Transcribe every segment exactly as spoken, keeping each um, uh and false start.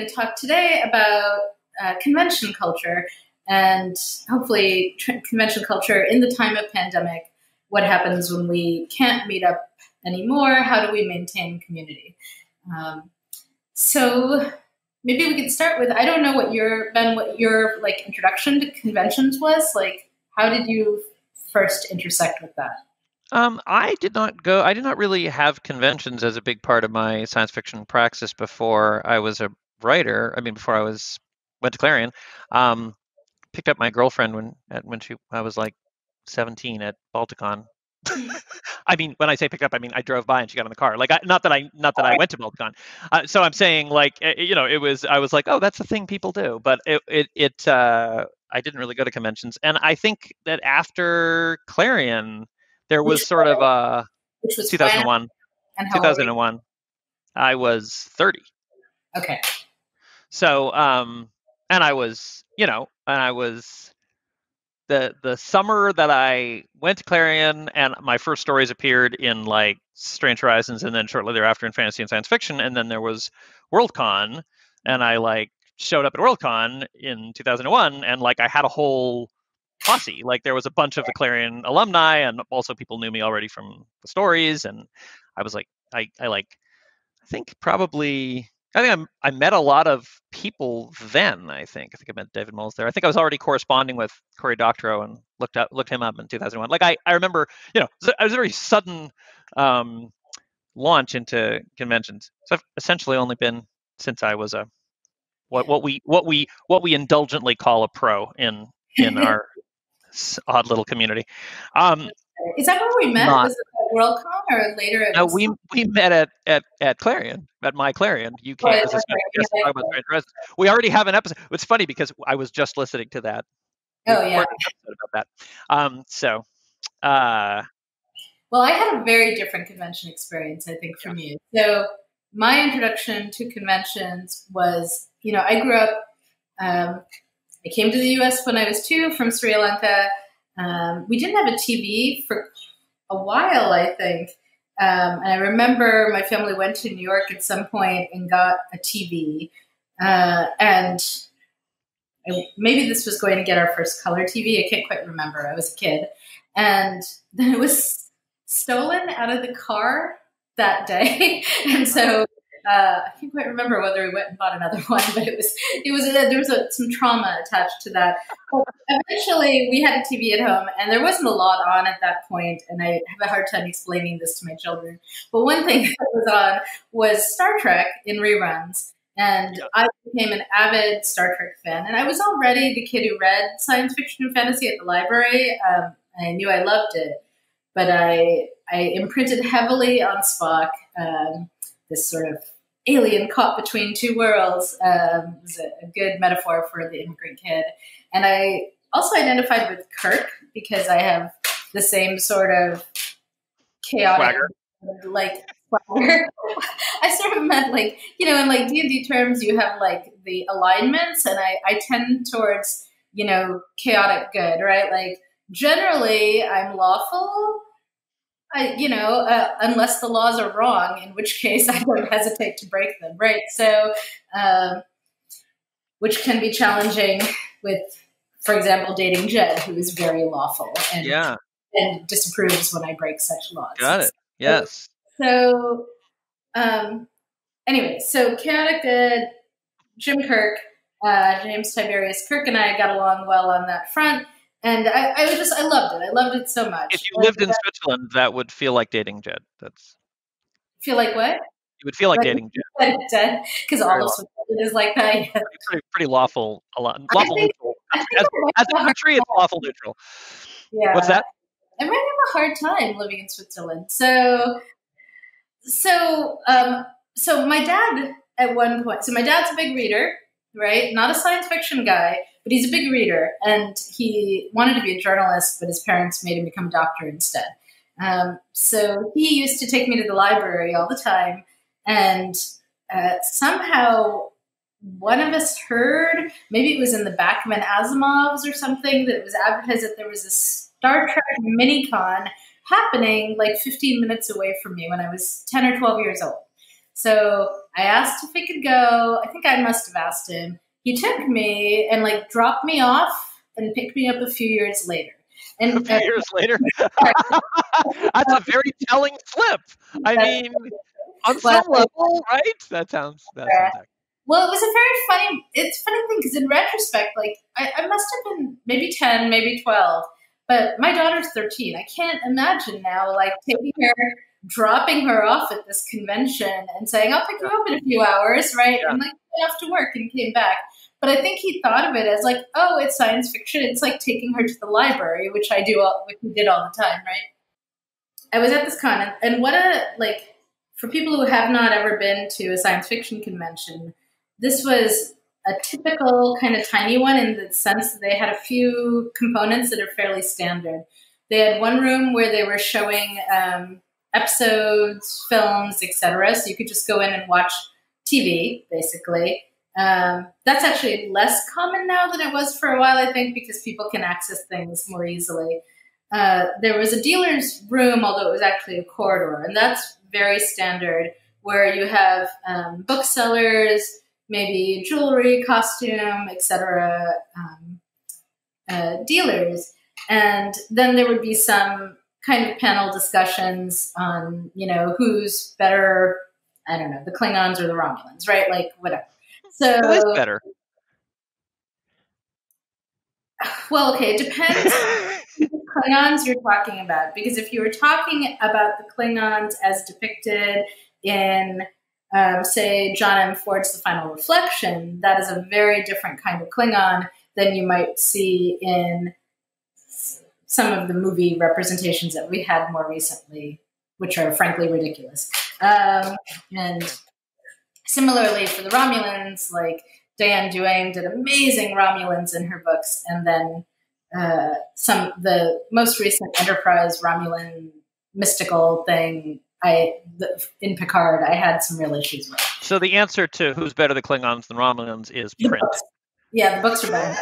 going to talk today about uh, convention culture and hopefully tr- convention culture in the time of pandemic. What happens when we can't meet up anymore? How do we maintain community? Um, so maybe we could start with, I don't know what your, Ben, what your like introduction to conventions was. Like, how did you first intersect with that? Um, I did not go, I did not really have conventions as a big part of my science fiction praxis before I was a writer. I mean, before I was, went to Clarion. Um, picked up my girlfriend when, at, when she, I was like seventeen at Balticon. I mean, when I say picked up, I mean I drove by and she got in the car. Like, I, not that I, not that I went to Balticon. Uh, so I'm saying, like, uh, you know, it was. I was like, oh, that's a thing people do. But it, it, it. Uh, I didn't really go to conventions, and I think that after Clarion, there was Which sort of a Which was when two thousand one. and how old were you? two thousand one. I was thirty. Okay. So, um, and I was, you know, and I was. The the summer that I went to Clarion and my first stories appeared in like Strange Horizons and then shortly thereafter in fantasy and science fiction, and then there was Worldcon, and I like showed up at Worldcon in two thousand one, and like I had a whole posse. Like there was a bunch of the Clarion alumni, and also people knew me already from the stories, and I was like I I like I think probably I think I'm, I met a lot of people then. I think I think I met David Moles there. I think I was already corresponding with Cory Doctorow and looked up looked him up in two thousand one. Like I, I remember, you know, it was a very sudden um, launch into conventions. So I've essentially only been since I was a what what we what we what we indulgently call a pro in in our odd little community. Um, Is that where we met? not, Was it at Worldcon or later at no, we we met at, at, at Clarion, at my Clarion. You came Right, as a special okay, guest to yeah, talk about Strange Horizons. We already have an episode. It's funny because I was just listening to that. We Oh, yeah. recorded an episode about that. Um, so, uh, Well, I had a very different convention experience, I think, from you. So my introduction to conventions was, you know, I grew up, um, I came to the U S when I was two from Sri Lanka. Um, we didn't have a T V for a while, I think. Um, and I remember my family went to New York at some point and got a T V. Uh, and I, maybe this was going to get our first color T V. I can't quite remember. I was a kid. And then it was stolen out of the car that day. And so uh, I can't quite remember whether we went and bought another one, but it was, it was, there was a, some trauma attached to that. But eventually we had a T V at home and there wasn't a lot on at that point, and I have a hard time explaining this to my children. But one thing that was on was Star Trek in reruns. And I became an avid Star Trek fan. And I was already the kid who read science fiction and fantasy at the library. Um, I knew I loved it. But I, I imprinted heavily on Spock, um, this sort of alien caught between two worlds. Um, was a, a good metaphor for the immigrant kid. And I also identified with Kirk because I have the same sort of chaotic, swagger. like, swagger. I sort of meant like, you know, in like D and D terms, you have like the alignments, and I, I tend towards, you know, chaotic good, right? Like generally I'm lawful, I, you know, uh, unless the laws are wrong, in which case I don't hesitate to break them, right? So, um, which can be challenging with, for example, dating Jed, who is very lawful and, Yeah. and disapproves when I break such laws. Got it. Yes. So, um, anyway, so chaotic good, Jim Kirk, uh, James Tiberius Kirk, and I got along well on that front. And I, I was just, I loved it. I loved it so much. If you lived in Switzerland, that would feel like dating Jed. That's. Feel like what? It would feel like dating Jed. Because all of Switzerland is like that. Yeah. Pretty, pretty lawful, a lot, lawful think, neutral. As, as a country, it's lawful neutral. Yeah. What's that? I might have a hard time living in Switzerland. So, so, um, so my dad at one point, so my dad's a big reader, right? Not a science fiction guy, but he's a big reader, and he wanted to be a journalist, but his parents made him become a doctor instead. Um, so he used to take me to the library all the time, and uh, somehow one of us heard, maybe it was in the Bachman Asimovs or something, that it was advertised that there was a Star Trek mini-con happening like fifteen minutes away from me when I was ten or twelve years old. So I asked if he could go. I think I must have asked him. He took me and like dropped me off and picked me up a few years later. And a few uh, years later, that's a very telling flip. I mean, on some well, level, right? That sounds that yeah. sounds. Well, it was a very funny. It's a funny thing because in retrospect, like I, I must have been maybe ten, maybe twelve, but my daughter's thirteen. I can't imagine now, like taking her, dropping her off at this convention, and saying, "I'll pick you up in a few hours," right? Yeah. And like went off to work and came back. But I think he thought of it as like, oh, it's science fiction. It's like taking her to the library, which I do, all, which we did all the time, right? I was at this con, and, and what a, like, for people who have not ever been to a science fiction convention, this was a typical kind of tiny one in the sense that they had a few components that are fairly standard. They had one room where they were showing um, episodes, films, et cetera. So you could just go in and watch T V, basically. Um, that's actually less common now than it was for a while, I think, because people can access things more easily. Uh, there was a dealer's room, although it was actually a corridor, and that's very standard, where you have um, booksellers, maybe jewelry, costume, et cetera, um, uh, dealers. And then there would be some kind of panel discussions on, you know, who's better, I don't know, the Klingons or the Romulans, right? Like, whatever. So who is better? Well, okay, it depends the Klingons you're talking about. Because if you were talking about the Klingons as depicted in, um, say, John M. Ford's The Final Reflection, that is a very different kind of Klingon than you might see in some of the movie representations that we had more recently, which are frankly ridiculous. Um, and similarly for the Romulans, like Diane Duane did amazing Romulans in her books, and then uh, some the most recent Enterprise Romulan mystical thing I the, in Picard I had some real issues with. So the answer to who's better, the Klingons than Romulans, is the print. Books. Yeah, the books are better.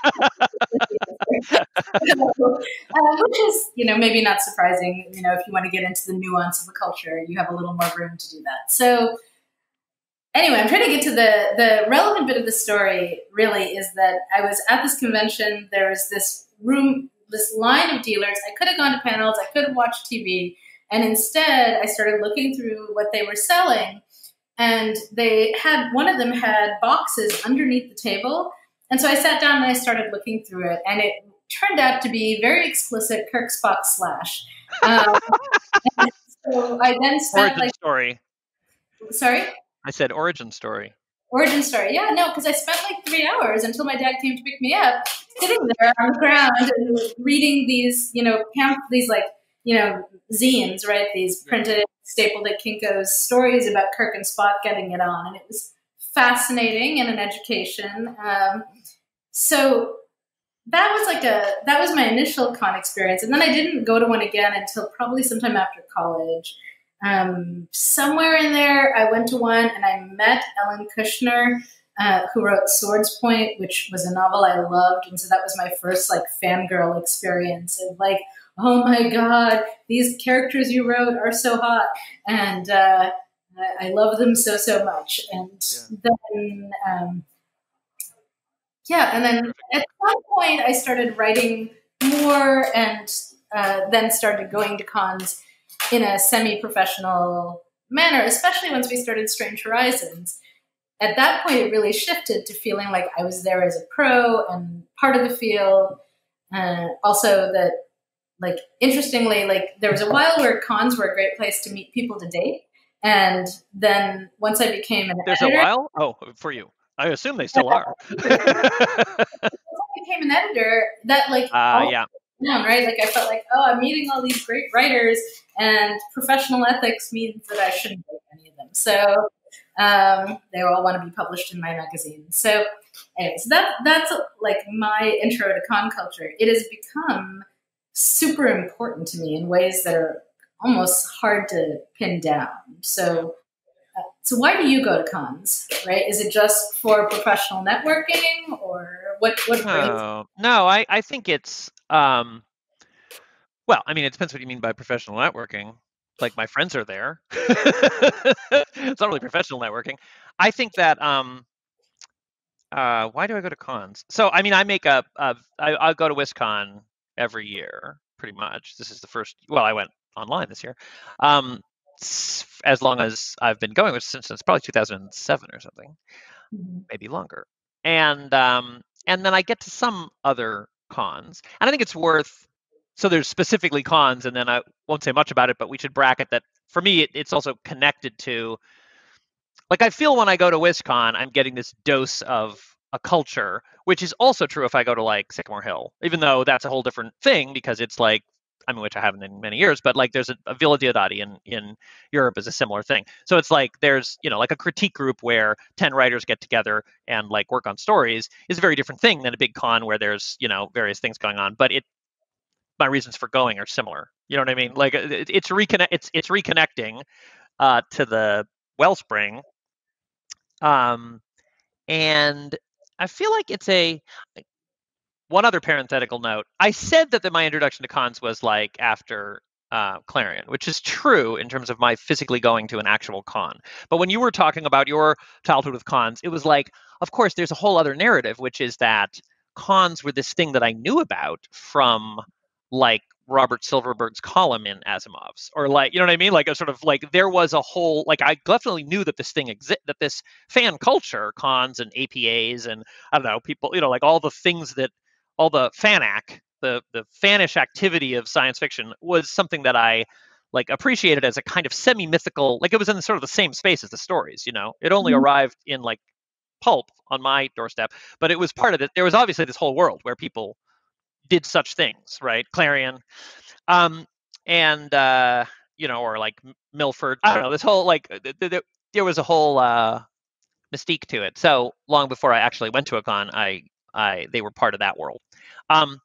uh, which is, you know, maybe not surprising. You know, if you want to get into the nuance of the culture, you have a little more room to do that. So. Anyway, I'm trying to get to the, the relevant bit of the story, really, is that I was at this convention. There was this room, this line of dealers. I could have gone to panels. I could have watched T V. And instead, I started looking through what they were selling. And they had, one of them had boxes underneath the table. And so I sat down and I started looking through it. And it turned out to be very explicit Kirk Spock slash. Um, and so I then spent Origin like... story. Sorry? I said origin story. Origin story. Yeah, no, because I spent like three hours until my dad came to pick me up, sitting there on the ground and reading these, you know, camp, these like, you know, zines, right? These printed, stapled at Kinko's stories about Kirk and Spock getting it on. And it was fascinating and an education. Um, so that was like a, that was my initial con experience. And then I didn't go to one again until probably sometime after college. Um, somewhere in there, I went to one and I met Ellen Kushner, uh, who wrote Swords Point, which was a novel I loved. And so that was my first like fangirl experience of like, oh my God, these characters you wrote are so hot. And uh, I, I love them so, so much. And yeah. then, um, yeah, and then at some point I started writing more and uh, then started going to cons in a semi-professional manner, especially once we started Strange Horizons. At that point, it really shifted to feeling like I was there as a pro and part of the field. Uh, also that, like, interestingly, like there was a while where cons were a great place to meet people to date. And then once I became an There's editor... There's a while? Oh, for you. I assume they still are. Once I became an editor, that like... Uh, yeah. Down, right? Like I felt like, oh, I'm meeting all these great writers, and professional ethics means that I shouldn't write any of them. So um, they all want to be published in my magazine. So, anyways, that that's like my intro to con culture. It has become super important to me in ways that are almost hard to pin down. So, uh, so why do you go to cons? Right? Is it just for professional networking, or what? What? No, no. I I think it's. Um, well, I mean, it depends what you mean by professional networking. like my friends are there. It's not really professional networking. I think that um, uh, why do I go to cons? So I mean, I make a, a I, I go to WisCon every year, pretty much. This is the first. Well, I went online this year. Um, as long as I've been going, which since it's probably two thousand seven or something, Mm-hmm. maybe longer. And um, and then I get to some other cons, and I think it's worth. So there's specifically cons, and then I won't say much about it, but we should bracket that. For me, it, it's also connected to, like, I feel when I go to WisCon, I'm getting this dose of a culture, which is also true if I go to like Sycamore Hill, even though that's a whole different thing because it's like, I mean, which I haven't in many years, but like there's a, a Villa Diodati in, in Europe is a similar thing. So it's like there's, you know, like a critique group where ten writers get together and like work on stories is a very different thing than a big con where there's, you know, various things going on. But it, my reasons for going are similar. You know what I mean? Like it, it's reconnect, it's it's reconnecting uh, to the wellspring, um, and I feel like it's a one other parenthetical note. I said that the, my introduction to cons was like after uh, Clarion, which is true in terms of my physically going to an actual con. But when you were talking about your childhood with cons, it was like, of course, there's a whole other narrative, which is that cons were this thing that I knew about from like Robert Silverberg's column in Asimov's, or like, you know what I mean? Like a sort of like there was a whole, like I definitely knew that this thing exist, that this fan culture, cons and A P As and I don't know, people, you know, like all the things that all the fanac, the the fanish activity of science fiction was something that I like appreciated as a kind of semi-mythical, like it was in the, sort of the same space as the stories, you know. It only Mm-hmm. arrived in like pulp on my doorstep, but it was part of it. There was obviously this whole world where people did such things, right? Clarion, um, and uh, you know, or like Milford. I don't know. This whole like th- th- th- there was a whole uh, mystique to it. So long before I actually went to a con, I I they were part of that world. Um,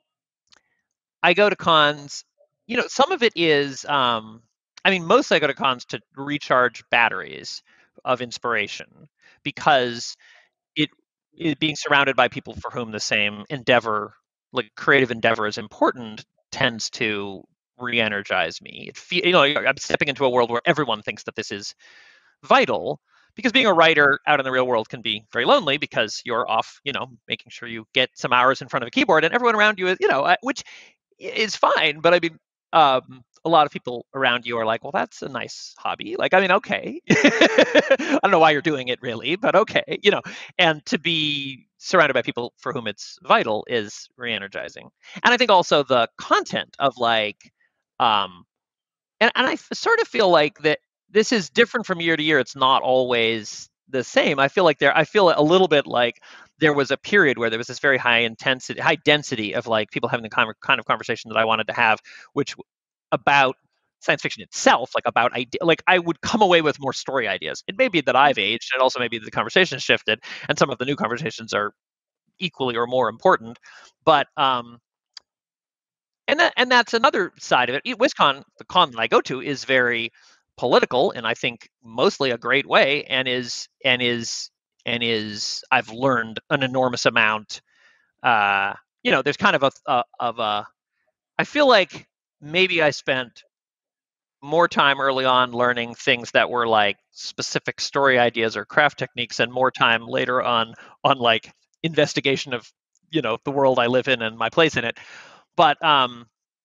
I go to cons. You know, some of it is. Um, I mean, mostly I go to cons to recharge batteries of inspiration because it, it being surrounded by people for whom the same endeavor, like creative endeavor, is important, tends to re-energize me. It fe- you know, I'm stepping into a world where everyone thinks that this is vital, because being a writer out in the real world can be very lonely because you're off, you know, making sure you get some hours in front of a keyboard, and everyone around you is, you know, uh, which is fine. But I mean, um, a lot of people around you are like, well, that's a nice hobby. Like, I mean, okay. I don't know why you're doing it really, but okay, you know, and to be surrounded by people for whom it's vital is re-energizing. And I think also the content of like, um, and, and I f- sort of feel like that this is different from year to year. It's not always the same. I feel like there, I feel a little bit like there was a period where there was this very high intensity, high density of like people having the kind of, kind of conversation that I wanted to have, which about science fiction itself, like about idea, like I would come away with more story ideas. It may be that I've aged, and also maybe the conversation has shifted, and some of the new conversations are equally or more important. But um, and that and that's another side of it. WisCon, the con that I go to, is very political, and I think mostly a great way, and is and is and is I've learned an enormous amount. Uh, you know, there's kind of a, a of a. I feel like maybe I spent more time early on learning things that were like specific story ideas or craft techniques, and more time later on on like investigation of, you know, the world I live in and my place in it. But um,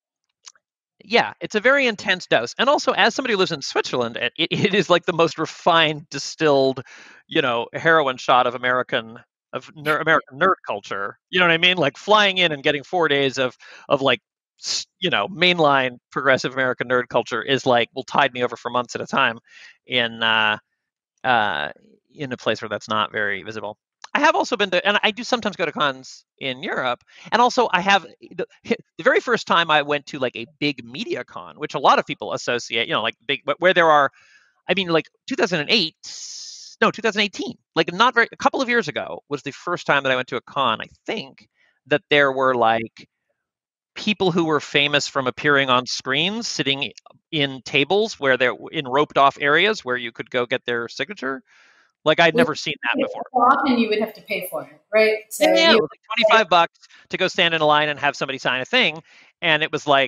yeah, it's a very intense dose. And also, as somebody who lives in Switzerland, it, it is like the most refined, distilled, you know, heroin shot of American of ner- American nerd culture. You know what I mean? Like flying in and getting four days of of like, you know, mainline progressive American nerd culture is like will tide me over for months at a time in uh, uh, in a place where that's not very visible. I have also been to, and I do sometimes go to cons in Europe. And also, I have the, the very first time I went to like a big media con, which a lot of people associate, you know, like big, where there are, I mean, like two thousand eight, no, two thousand eighteen, like not very, a couple of years ago was the first time that I went to a con. I think that there were like people who were famous from appearing on screens sitting in tables where they're in roped off areas where you could go get their signature. Like I'd never seen that before. Often you would have to pay for it, right? So Yeah, yeah, you it was like twenty-five bucks to go stand in a line and have somebody sign a thing. And it was like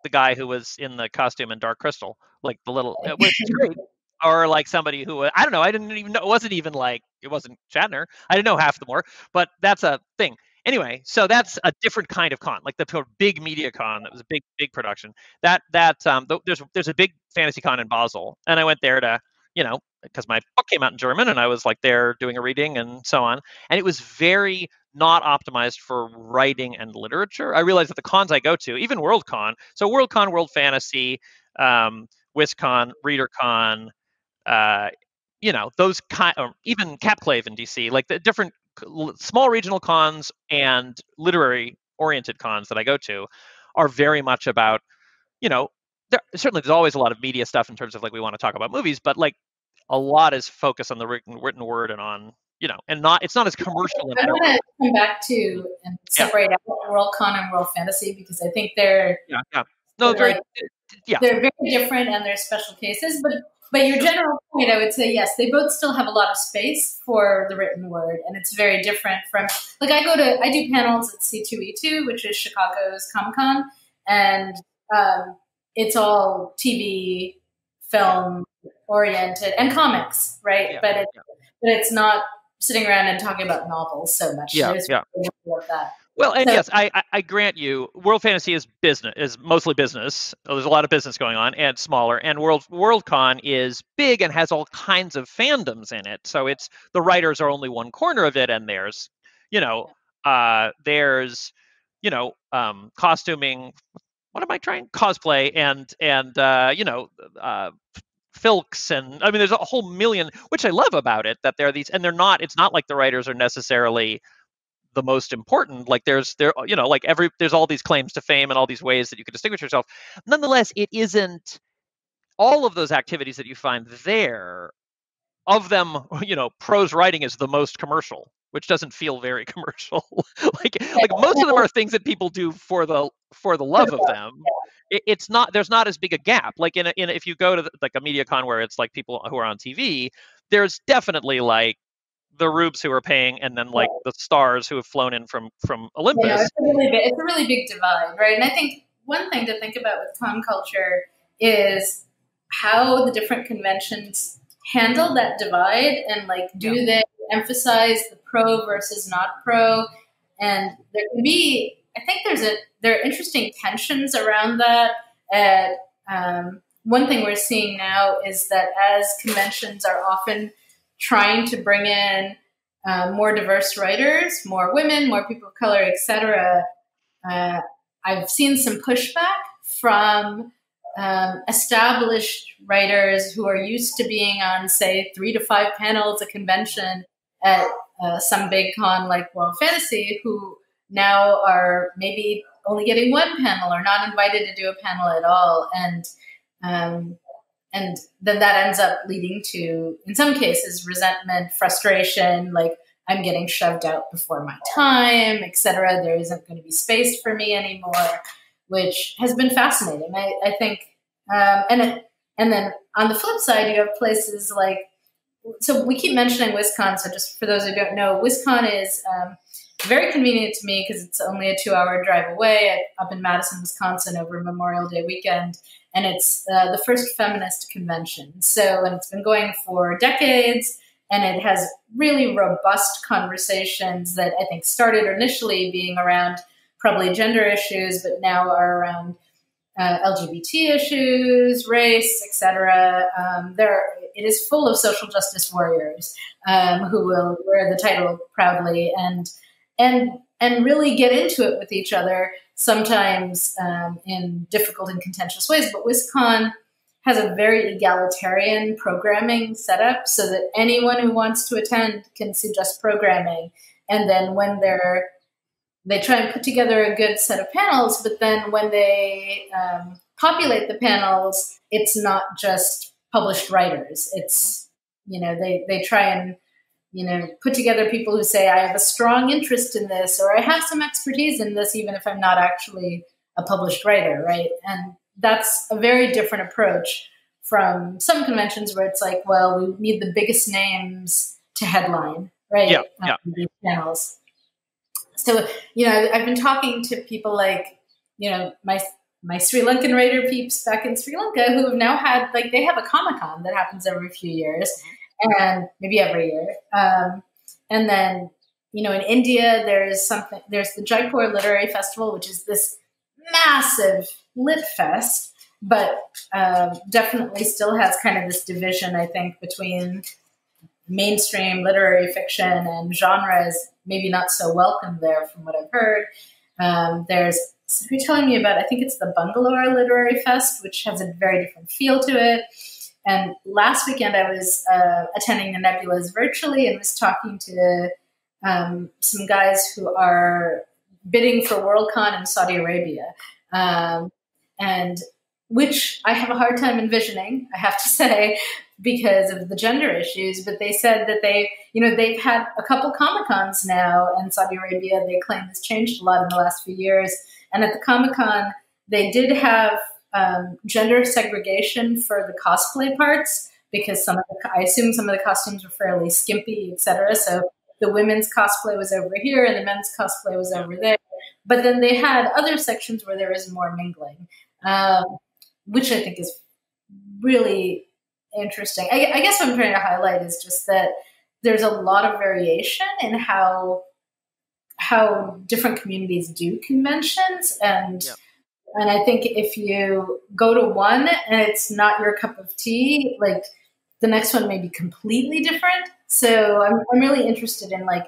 the guy who was in the costume in Dark Crystal, like the little, which is great. Or like somebody who, I don't know, I didn't even know, it wasn't even like, it wasn't Shatner. I didn't know half the more, but that's a thing. Anyway, so that's a different kind of con, like the big media con that was a big, big production. That, that, um, there's, there's a big fantasy con in Basel, and I went there to, you know, because my book came out in German, and I was like there doing a reading and so on. And it was very not optimized for writing and literature. I realized that the cons I go to, even Worldcon, so Worldcon, World Fantasy, um, WisCon, ReaderCon, uh, you know, those kind, or even Capclave in D C, like the different small regional cons and literary oriented cons that I go to are very much about, you know, there, certainly there's always a lot of media stuff in terms of like we want to talk about movies, but like a lot is focused on the written, written word and on, you know, and not, it's not as commercial. I want to come back to and separate yeah. out Worldcon and World Fantasy, because I think they're, yeah, yeah. No, they're, like, yeah. they're very different and they're special cases, but But your general point, I would say, yes, they both still have a lot of space for the written word, and it's very different from, like, I go to, I do panels at C two E two, which is Chicago's Comic-Con, and um, it's all T V, film oriented, and comics, right? Yeah, but, it, yeah. but it's not sitting around and talking about novels so much. Yeah, There's yeah. really that. Well, and so, yes, I, I, I grant you, World Fantasy is business, is mostly business. There's a lot of business going on, and smaller. And World Worldcon is big and has all kinds of fandoms in it. So it's the writers are only one corner of it, and there's, you know, uh, there's, you know, um, costuming. What am I trying? Cosplay and and uh, you know, uh, filks, and I mean, there's a whole million, which I love about it. That there are these, and they're not. It's not like the writers are necessarily the most important. Like there's there you know like every there's all these claims to fame and all these ways that you can distinguish yourself. Nonetheless, it isn't all of those activities that you find there. Of them, you know, prose writing is the most commercial, which doesn't feel very commercial. like like most of them are things that people do for the for the love of them. It, it's not there's not as big a gap. Like in a, in a, if you go to the, like a MediaCon where it's like people who are on T V, there's definitely like the rubes who are paying, and then like the stars who have flown in from from Olympus. Yeah, it's a really big, it's a really big divide, right? And I think one thing to think about with con culture is how the different conventions handle that divide, and like, do yeah. they emphasize the pro versus not pro? And there can be, I think there's a there are interesting tensions around that. At um, one thing we're seeing now is that as conventions are often trying to bring in uh, more diverse writers, more women, more people of color, et cetera, uh, I've seen some pushback from um, established writers who are used to being on, say, three to five panels a convention at uh, some big con like World Fantasy, who now are maybe only getting one panel or not invited to do a panel at all. And um, And then that ends up leading to, in some cases, resentment, frustration, like I'm getting shoved out before my time, et cetera. There isn't going to be space for me anymore, which has been fascinating. I, I think, um, and it, and then on the flip side, you have places like, so we keep mentioning WisCon. So just for those who don't know, WisCon is um, very convenient to me because it's only a two-hour drive away, up in Madison, Wisconsin, over Memorial Day weekend. And it's uh, the first feminist convention. So, and it's been going for decades, and it has really robust conversations that I think started initially being around probably gender issues, but now are around uh, L G B T issues, race, et cetera. Um, there, it is full of social justice warriors um, who will wear the title proudly and and and really get into it with each other, sometimes um, in difficult and contentious ways. But WisCon has a very egalitarian programming setup so that anyone who wants to attend can suggest programming. And then when they're, they try and put together a good set of panels, but then when they um, populate the panels, it's not just published writers. It's, you know, they, they try and, you know, put together people who say, I have a strong interest in this, or I have some expertise in this, even if I'm not actually a published writer, right? And that's a very different approach from some conventions where it's like, well, we need the biggest names to headline, right? Yeah, yeah. These panels. So, you know, I've been talking to people like, you know, my my Sri Lankan writer peeps back in Sri Lanka who have now had, like, they have a Comic-Con that happens every few years and maybe every year. Um, and then, you know, in India, there's something, there's the Jaipur Literary Festival, which is this massive lit fest, but uh, definitely still has kind of this division, I think, between mainstream literary fiction and genre is maybe not so welcome there from what I've heard. Um, there's, so you're telling me about, I think it's the Bangalore Literary Fest, which has a very different feel to it. And last weekend I was uh, attending the Nebulas virtually and was talking to um, some guys who are bidding for Worldcon in Saudi Arabia. Um, and which I have a hard time envisioning, I have to say, because of the gender issues. But they said that they, you know, they've had a couple Comic-Cons now in Saudi Arabia. They claim this changed a lot in the last few years. And at the Comic-Con, they did have um, gender segregation for the cosplay parts because some of the, I assume some of the costumes were fairly skimpy, et cetera. So the women's cosplay was over here and the men's cosplay was over there. But then they had other sections where there was more mingling, um, which I think is really interesting. I, I guess what I'm trying to highlight is just that there's a lot of variation in how how different communities do conventions, and yeah. and I think if you go to one and it's not your cup of tea, like the next one may be completely different. So I'm I'm really interested in like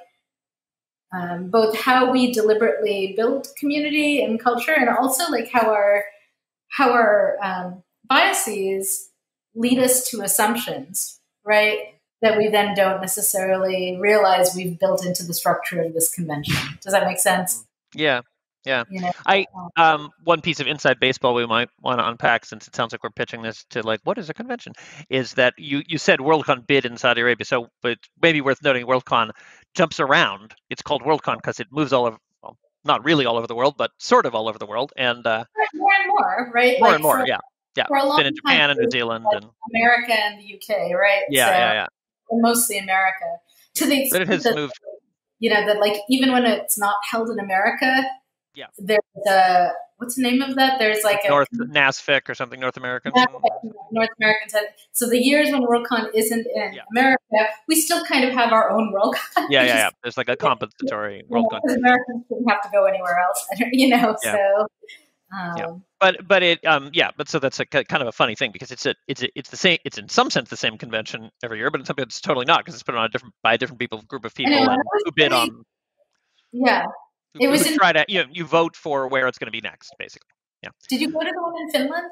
um, both how we deliberately build community and culture, and also like how our how our um, biases lead us to assumptions, right? That we then don't necessarily realize we've built into the structure of this convention. Does that make sense? Yeah, yeah. You know? I um, one piece of inside baseball we might want to unpack, since it sounds like we're pitching this to like, what is a convention? Is that you you said Worldcon bid in Saudi Arabia, so but maybe worth noting Worldcon jumps around. It's called Worldcon because it moves all over. Well, not really all over the world, but sort of all over the world, and uh, more and more, right? More like and more, for, yeah, yeah. For a long been in Japan time, and New Zealand like and America and the U K, right? Yeah, so, yeah, yeah. Mostly America. To the extent but it has that, moved. You know, that like even when it's not held in America, yeah, there's a what's the name of that? There's like North a NASFIC or something, North American. North American. So the years when Worldcon isn't in yeah. America, we still kind of have our own Worldcon. Yeah, yeah, yeah. There's like a compensatory you know, Worldcon. Americans didn't have to go anywhere else, you know. Yeah. So. Um, yeah. But but it um yeah but so that's a kind of a funny thing because it's a it's a, it's the same it's in some sense the same convention every year, but in some it's totally not because it's put on a different by a different people group of people know, and who bid really, on yeah who, it was who in, try to you know, you vote for where it's going to be next basically. Yeah. Did you go to the one in Finland?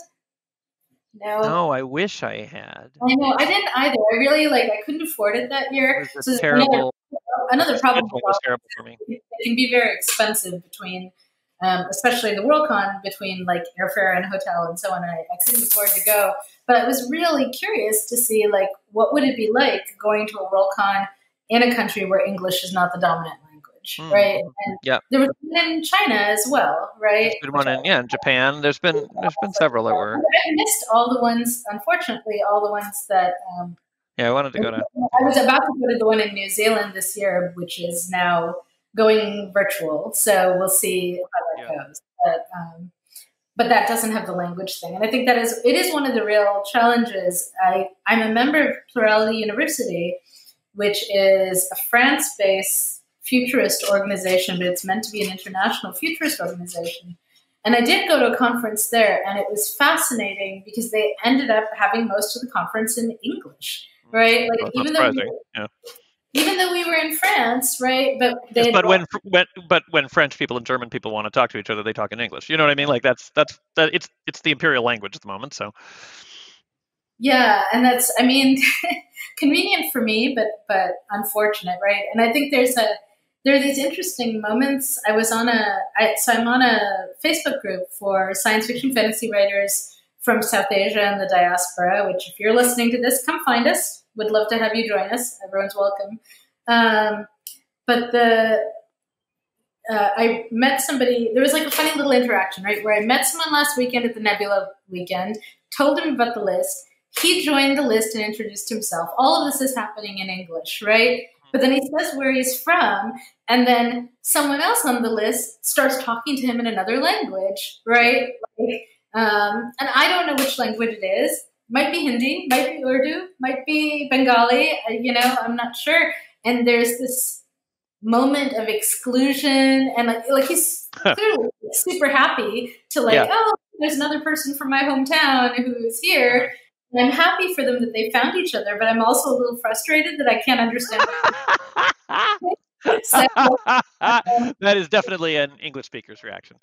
No. No, I wish I had. I know I didn't either. I really like I couldn't afford it that year. It was so terrible. Another, another problem was terrible for me. It can be very expensive between. Um, especially the Worldcon, between like airfare and hotel and so on. I, I couldn't afford to go, but I was really curious to see like what would it be like going to a Worldcon in a country where English is not the dominant language, mm. right? And yeah, there was one in China as well, right? There's been one in yeah, in Japan. There's been there's been several that were. I missed all the ones, unfortunately, all the ones that. Um, yeah, I wanted to go to. I was about to go to the one in New Zealand this year, which is now going virtual, so we'll see how that yeah. goes. But, um, but that doesn't have the language thing, and I think that is it is one of the real challenges. I I'm a member of Plurality University, which is a France-based futurist organization, but it's meant to be an international futurist organization. And I did go to a conference there, and it was fascinating because they ended up having most of the conference in English, right? Like well, even though. We, yeah. Even though we were in France, right? But they but when, when but when French people and German people want to talk to each other, they talk in English. You know what I mean? Like that's that's that it's it's the imperial language at the moment. So yeah, and that's I mean convenient for me, but but unfortunate, right? And I think there's a there are these interesting moments. I was on a I, so I'm on a Facebook group for science fiction fantasy writers from South Asia and the diaspora. Which, if you're listening to this, come find us. Would love to have you join us. Everyone's welcome. Um, but the uh, I met somebody. There was like a funny little interaction, right? Where I met someone last weekend at the Nebula weekend, told him about the list. He joined the list and introduced himself. All of this is happening in English, right? But then he says where he's from, and then someone else on the list starts talking to him in another language, right? Like, Um, and I don't know which language it is. Might be Hindi, might be Urdu, might be Bengali. uh, You know, I'm not sure. And there's this moment of exclusion, and like, like he's clearly super happy to like, Yeah. oh, there's another person from my hometown who's here. And I'm happy for them that they found each other, but I'm also a little frustrated that I can't understand. So, That is definitely an English speaker's reaction.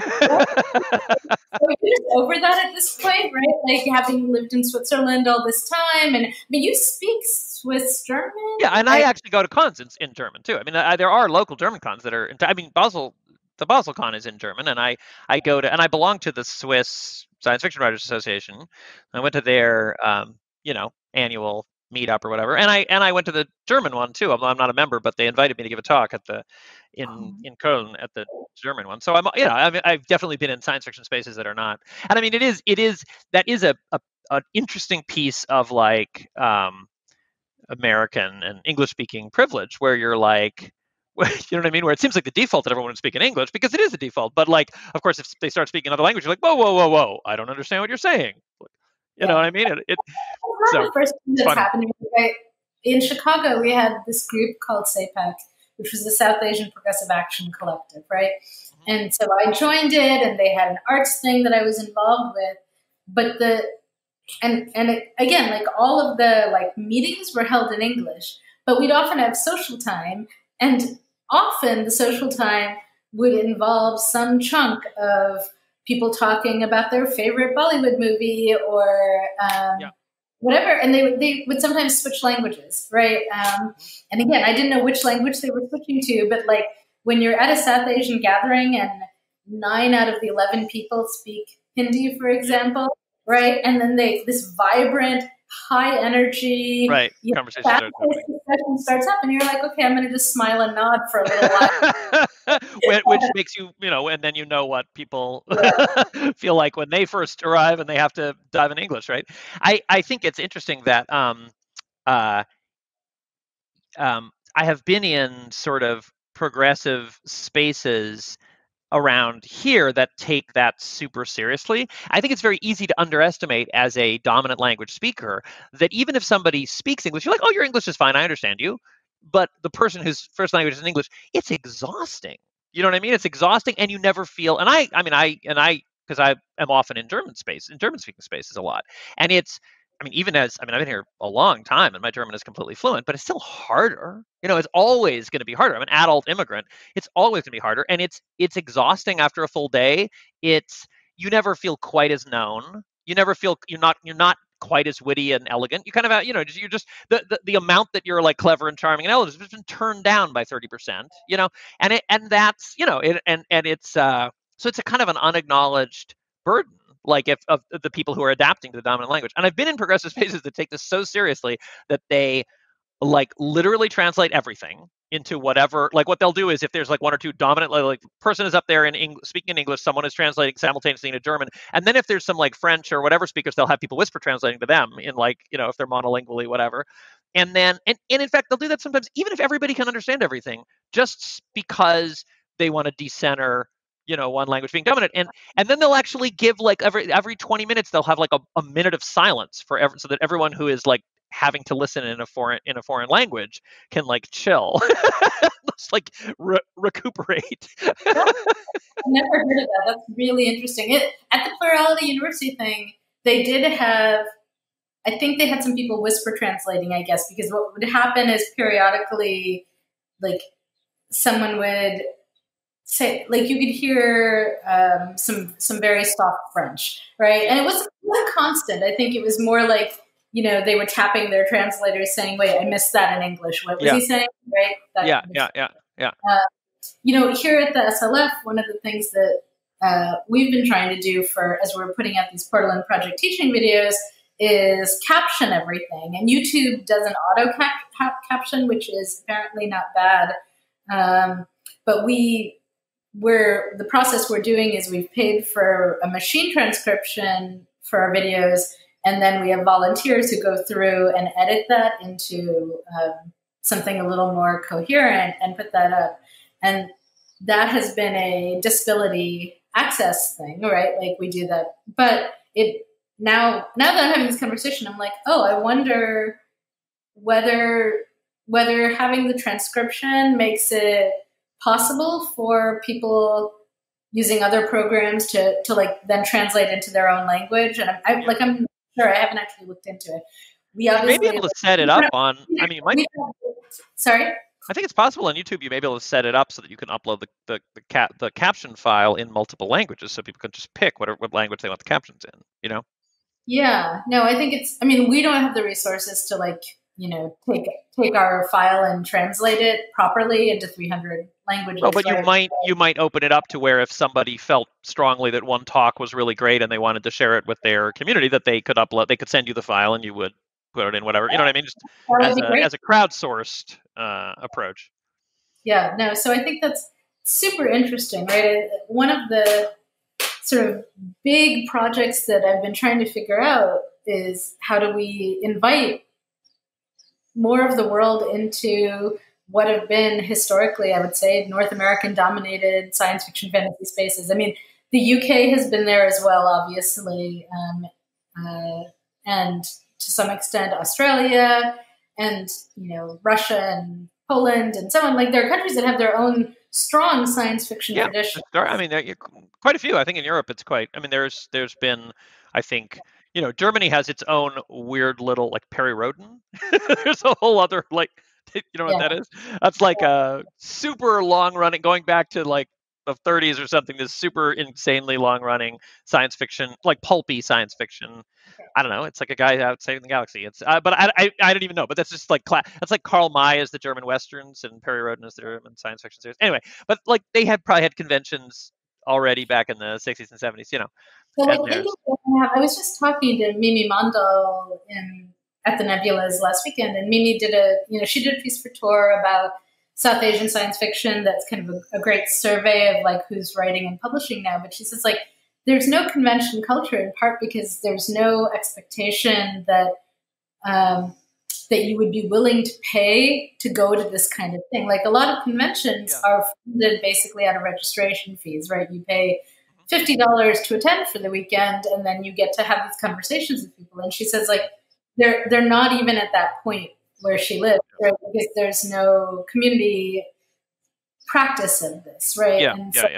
so you're just over that at this point, right? Like having lived in Switzerland all this time, and I mean, you speak Swiss German. Yeah, and I actually go to cons in, in German too. I mean, I, there are local German cons that are. I mean, Basel, the Basel Con is in German, and I I go to and I belong to the Swiss Science Fiction Writers Association. I went to their um, you know annual meetup or whatever, and I and I went to the German one too. I'm, I'm not a member, but they invited me to give a talk at the in in Köln at the German one. So I'm you know I mean, I've definitely been in science fiction spaces that are not, and I mean it is it is that is a, a an interesting piece of like um, American and English speaking privilege where you're like. You know what I mean? Where it seems like the default that everyone would speak in English because it is the default. But like, of course, if they start speaking another language, you're like, whoa, whoa, whoa, whoa! I don't understand what you're saying. You Yeah. know what I mean? It, it so the first thing that's funny. happened right? In Chicago, we had this group called SAPAC, which was the South Asian Progressive Action Collective, right? Mm-hmm. And so I joined it, and they had an arts thing that I was involved with. But the and and it, again, like all of the like meetings were held in English, but we'd often have social time, and often the social time would involve some chunk of people talking about their favorite Bollywood movie or um, yeah. whatever. And they, they would sometimes switch languages, right? Um, and again, I didn't know which language they were switching to, but like when you're at a South Asian gathering and nine out of the eleven people speak Hindi, for example, right? And then they, this vibrant, high energy, right. You know, conversation starts discussion starts up, and you're like, okay, I'm going to just smile and nod for a little while. which, which makes you, you know, and then you know what people yeah. feel like when they first arrive and they have to dive in English, right? I, I think it's interesting that um, uh, um, I have been in sort of progressive spaces around here that take that super seriously. I think it's very easy to underestimate as a dominant language speaker that even if somebody speaks English, you're like, oh, your English is fine, I understand you. But the person whose first language is English, it's exhausting. You know what I mean? It's exhausting, and you never feel. And I, I mean, I and I because I am often in German space, in German speaking spaces a lot, and it's. I mean, even as, I mean, I've been here a long time and my German is completely fluent, but it's still harder. You know, it's always going to be harder. I'm an adult immigrant. It's always going to be harder. And it's, it's exhausting after a full day. It's, you never feel quite as known. You never feel, you're not, you're not quite as witty and elegant. You kind of, you know, you're just, the, the, the amount that you're like clever and charming and elegant has been turned down by thirty percent, you know, and it, and that's, you know, it, and, and it's, uh, so it's a kind of an unacknowledged burden. Like if of the people who are adapting to the dominant language. And I've been in progressive spaces that take this so seriously that they like literally translate everything into whatever, like what they'll do is if there's like one or two dominant, like person is up there in English, speaking in English, someone is translating simultaneously into German. And then if there's some like French or whatever speakers, they'll have people whisper translating to them in like, you know, if they're monolingually, whatever. And then, and, and in fact, they'll do that sometimes, even if everybody can understand everything, just because they want to decenter you know, one language being dominant. And and then they'll actually give like every every twenty minutes, they'll have like a, a minute of silence for every, so that everyone who is like having to listen in a foreign in a foreign language can like chill. Just like re- recuperate. I've never heard of that. That's really interesting. It, at the Plurality University thing, they did have, I think they had some people whisper translating, I guess, because what would happen is periodically, like someone would say, like you could hear um, some some very soft French, right? And it wasn't, it wasn't constant. I think it was more like, you know, they were tapping their translators saying, wait, I missed that in English. What was yeah. he saying? Right? That yeah, yeah, yeah, yeah. Uh, you know, here at the S L F, one of the things that uh, we've been trying to do for, as we're putting out these Portland Project teaching videos, is caption everything. And YouTube does an auto cap- cap- caption, which is apparently not bad. Um, but we... We're, the process we're doing is we've paid for a machine transcription for our videos, and then we have volunteers who go through and edit that into um, something a little more coherent and put that up. And that has been a disability access thing, right? Like we do that. But it now, now that I'm having this conversation, I'm like, oh, I wonder whether whether having the transcription makes it possible for people using other programs to to like then translate into their own language. And I'm I, like I'm sure I haven't actually looked into it. We You may be obviously able to set it up on. I mean, you might. Sorry. I think it's possible on YouTube. You may be able to set it up so that you can upload the the the, cap, the caption file in multiple languages, so people can just pick whatever what language they want the captions in. You know. Yeah. No, I think it's. I mean, we don't have the resources to like you know take take our file and translate it properly into three hundred languages. Oh, but right? you might you might open it up to where if somebody felt strongly that one talk was really great and they wanted to share it with their community, that they could upload. They could send you the file and you would put it in whatever. You know what I mean? Just as a as a crowdsourced uh, approach. Yeah. No. So I think that's super interesting, right? One of the sort of big projects that I've been trying to figure out is how do we invite more of the world into what have been historically, I would say, North American dominated science fiction fantasy spaces. I mean, the U K has been there as well, obviously, um, uh, and to some extent Australia and, you know, Russia and Poland and so on. Like there are countries that have their own strong science fiction yeah, tradition. I mean, there, quite a few. I think in Europe it's quite, I mean, there's there's been, I think, you know, Germany has its own weird little, like Perry Roden. There's a whole other, like, you know what yeah. that is? That's like a super long running, going back to like the thirties or something, this super insanely long running science fiction, like pulpy science fiction. Okay. I don't know. It's like a guy out saving the galaxy. It's, uh, but I, I, I don't even know. But that's just like, cla- that's like Karl May is the German Westerns and Perry Roden is the German science fiction series. Anyway, but like they had probably had conventions already back in the sixties and seventies, you know. So I think I was just talking to Mimi Mondal in at the Nebulas last weekend, and Mimi did a, you know, she did a piece for Tor about South Asian science fiction. That's kind of a, a great survey of like who's writing and publishing now. But she says like there's no convention culture in part because there's no expectation that um, that you would be willing to pay to go to this kind of thing. Like a lot of conventions yeah. are funded basically out of registration fees, right? You pay fifty dollars to attend for the weekend, and then you get to have these conversations with people. And she says like they're they're not even at that point where she lives, right? Because there's no community practice of this, right? Yeah, and yeah, so, yeah.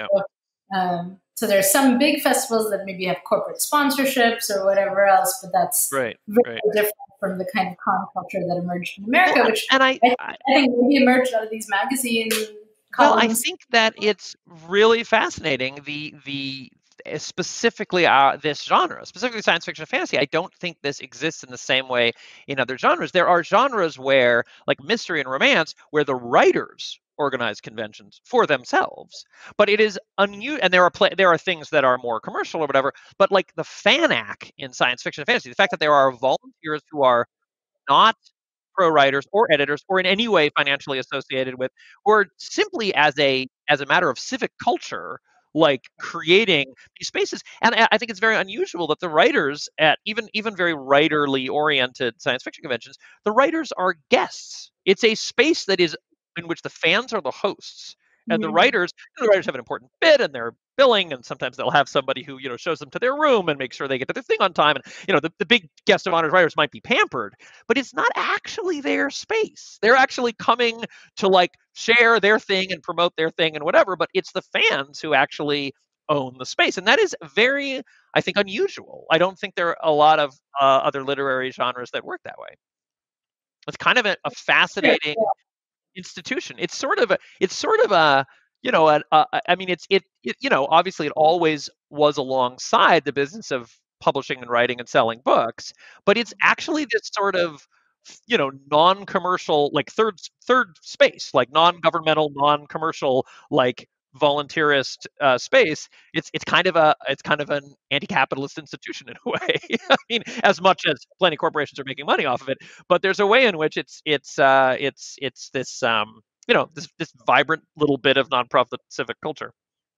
Um, so there's some big festivals that maybe have corporate sponsorships or whatever else, but that's right, very right. different from the kind of con culture that emerged in America, well, which and I, I, I think maybe emerged out of these magazine columns. Well, I columns. think that it's really fascinating, the the specifically uh, this genre, specifically science fiction and fantasy. I don't think this exists in the same way in other genres. There are genres where, like mystery and romance, where the writers organize conventions for themselves, but it is unusual. And there are play, there are things that are more commercial or whatever. But like the fanac in science fiction and fantasy, the fact that there are volunteers who are not pro writers or editors or in any way financially associated with, or simply as a as a matter of civic culture, like creating these spaces. And I think it's very unusual that the writers at even even very writerly oriented science fiction conventions, the writers are guests. It's a space that is in which the fans are the hosts. And the writers, you know, the writers have an important bit and they're billing, and sometimes they'll have somebody who, you know, shows them to their room and makes sure they get to their thing on time. And, you know, the, the big guest of honor writers might be pampered, but it's not actually their space. They're actually coming to like share their thing and promote their thing and whatever, but it's the fans who actually own the space. And that is very, I think, unusual. I don't think there are a lot of uh, other literary genres that work that way. It's kind of a, a fascinating institution. It's sort of a, it's sort of a, you know, a, a, I mean, it's, it, it, you know, obviously it always was alongside the business of publishing and writing and selling books, but it's actually this sort of, you know, non-commercial, like third, third space, like non-governmental, non-commercial, like volunteerist uh, space. It's, it's kind of a, it's kind of an anti-capitalist institution in a way. I mean, as much as plenty of corporations are making money off of it, but there's a way in which it's, it's, uh, it's, it's this, um, you know, this, this vibrant little bit of nonprofit civic culture.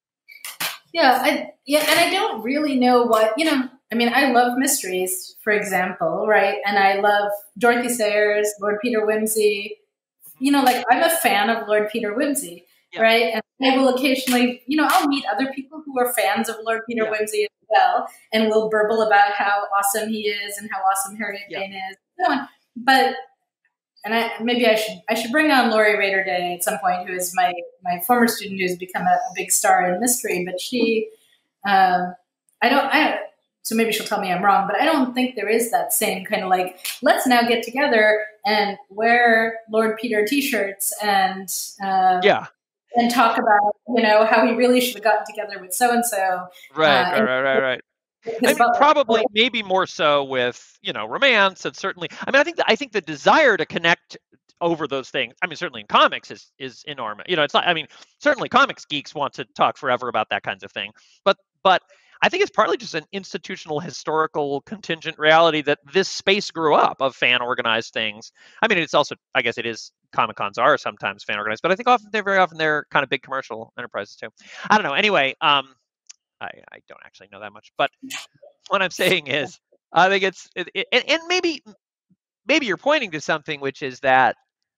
Yeah, I, yeah, and I don't really know what, you know, I mean, I love mysteries, for example, right? And I love Dorothy Sayers, Lord Peter Wimsey. You know, like I'm a fan of Lord Peter Wimsey, yeah. right? And I will occasionally, you know, I'll meet other people who are fans of Lord Peter Yeah. Wimsey as well, and we'll burble about how awesome he is and how awesome Harriet Yeah. Vane is, and so on. But and I maybe I should I should bring on Lori Rader Day at some point, who is my my former student who's become a, a big star in mystery. But she, um, I don't, I so maybe she'll tell me I'm wrong, but I don't think there is that same kind of like, let's now get together and wear Lord Peter T-shirts and um, Yeah. and talk about, you know, how he really should have gotten together with so and so. Right, right, right, right, right. I mean, probably, maybe more so with, you know, romance, and certainly. I mean, I think the, I think the desire to connect over those things. I mean, certainly in comics is is enormous. You know, it's not. I mean, certainly comics geeks want to talk forever about that kinds of thing. But but I think it's partly just an institutional, historical, contingent reality that this space grew up of fan organized things. I mean, it's also, I guess, it is. Comic cons are sometimes fan organized, but I think often they're very often they're kind of big commercial enterprises too. I don't know. Anyway, um, I, I don't actually know that much, but what I'm saying is, I think it's, it, it, and maybe, maybe you're pointing to something, which is that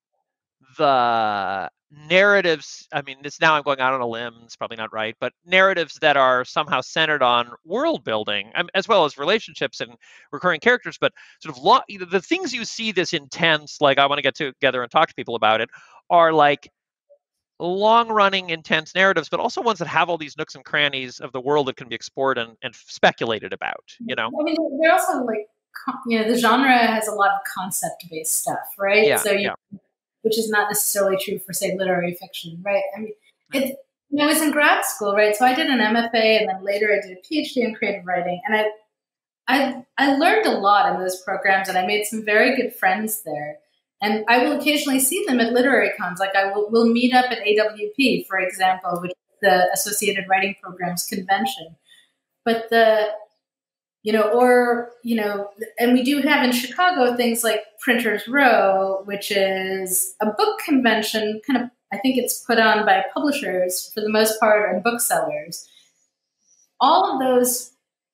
the narratives, I mean, this now I'm going out on a limb, it's probably not right, but narratives that are somehow centered on world building, um, as well as relationships and recurring characters, but sort of lo- the things you see this intense, like I want to get together and talk to people about it, are like long-running, intense narratives, but also ones that have all these nooks and crannies of the world that can be explored and, and speculated about, you know? I mean, they're also like, you know, the genre has a lot of concept-based stuff, right? Yeah, so you, yeah. Which is not necessarily true for, say, literary fiction, right? I mean, it, you know, I was in grad school, right? So I did an M F A, and then later I did a PhD in creative writing, and I, I, I learned a lot in those programs, and I made some very good friends there. And I will occasionally see them at literary cons. Like I will we'll meet up at A W P, for example, which is the Associated Writing Programs convention. But the, you know, or, you know, and we do have in Chicago things like Printers Row, which is a book convention, kind of, I think it's put on by publishers for the most part and booksellers. All of those,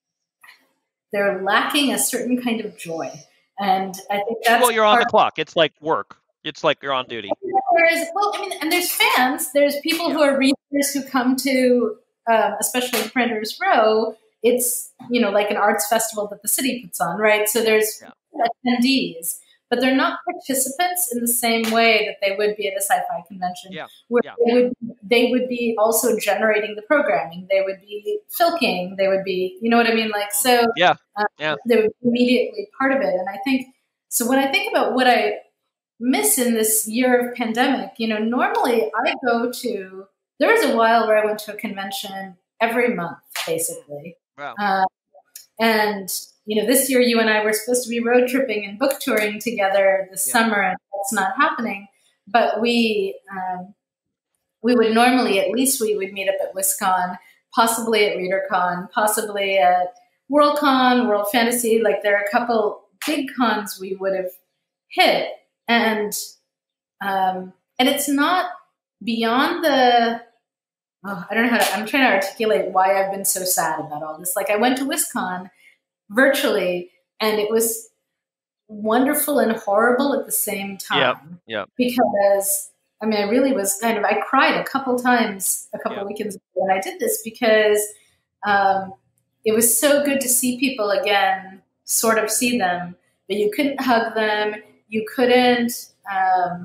they're lacking a certain kind of joy. And I think that's well, you're on the clock. It's like work. It's like you're on duty. There's, well, I mean, and there's fans. There's people yeah. who are readers who come to, um, especially Printers Row. It's, you know, like an arts festival that the city puts on, right? So there's yeah. attendees, but they're not participants in the same way that they would be at a sci-fi convention, yeah. where yeah. They, would, they would be also generating the programming. They would be filking. They would be, you know what I mean? Like, so yeah. Uh, yeah. they would be immediately part of it. And I think, so when I think about what I miss in this year of pandemic, you know, normally I go to, there was a while where I went to a convention every month, basically. Wow. Uh, and, you know, this year you and I were supposed to be road tripping and book touring together this yeah. summer, and that's not happening. But we, um, we would normally, at least we would meet up at WisCon, possibly at ReaderCon, possibly at WorldCon, World Fantasy. Like there are a couple big cons we would have hit. And um, and it's not beyond the, oh, I don't know how to, I'm trying to articulate why I've been so sad about all this. Like I went to WisCon virtually, and it was wonderful and horrible at the same time. Yeah, yeah. Because, I mean, I really was kind of, I cried a couple times a couple yeah. weekends ago when I did this, because um, it was so good to see people again, sort of see them, but you couldn't hug them. You couldn't, um,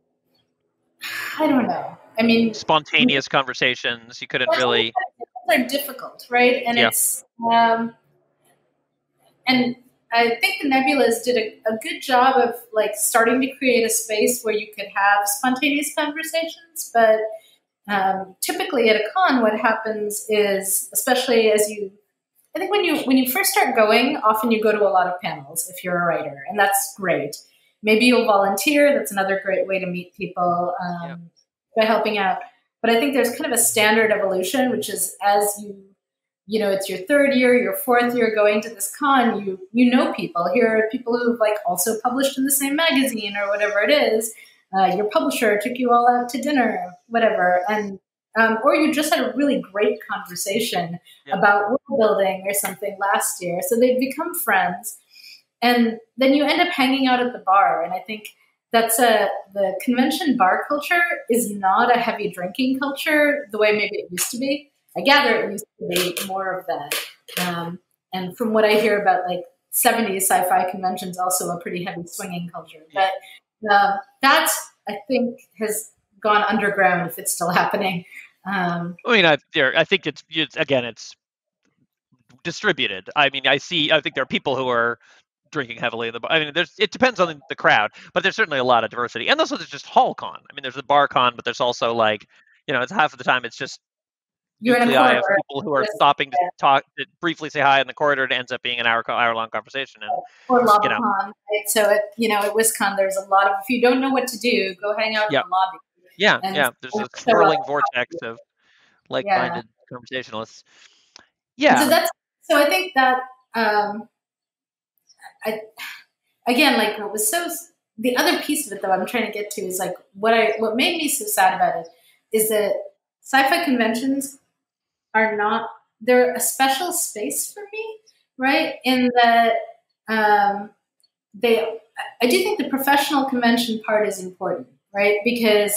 I don't know. I mean, spontaneous conversations. You couldn't really. They're difficult, right? And yeah. it's, um, and I think the Nebulas did a, a good job of like starting to create a space where you could have spontaneous conversations. But um, typically at a con, what happens is, especially as you, I think when you when you first start going, often you go to a lot of panels if you're a writer, and that's great. Maybe you'll volunteer. That's another great way to meet people um, yeah. by helping out. But I think there's kind of a standard evolution, which is as you, you know, it's your third year, your fourth year going to this con, you you know people. Here are people who've like also published in the same magazine or whatever it is. Uh, your publisher took you all out to dinner, whatever, and um, or you just had a really great conversation yeah. about world building or something last year. So they've become friends. And then you end up hanging out at the bar. And I think that's a the convention bar culture is not a heavy drinking culture the way maybe it used to be. I gather it used to be more of that. Um, and from what I hear about like seventies sci-fi conventions, also a pretty heavy swinging culture. But uh, that I think has gone underground if it's still happening. Um, I mean, I, there, I think it's, it's again, it's distributed. I mean, I see. I think there are people who are drinking heavily in the bar. I mean, there's it depends on the, the crowd, but there's certainly a lot of diversity. And also, there's just hall con. I mean, there's the bar con, but there's also like, you know, it's half of the time it's just you're in a nuclei of corridor. people who are Just, stopping to yeah. talk, to briefly say hi in the corridor. It ends up being an hour hour long conversation. And or LobbyCon, you know, right? So at you know at WisCon, there's a lot of if you don't know what to do, go hang out yeah, in the lobby. yeah, And yeah. There's a show up. swirling vortex of Yeah. like-minded conversationalists. And Yeah. so that's so I think that um, I again like what was so the other piece of it though I'm trying to get to is like what I what made me so sad about it is that sci-fi conventions are not they're a special space for me, right? In that um, they I do think the professional convention part is important, right? Because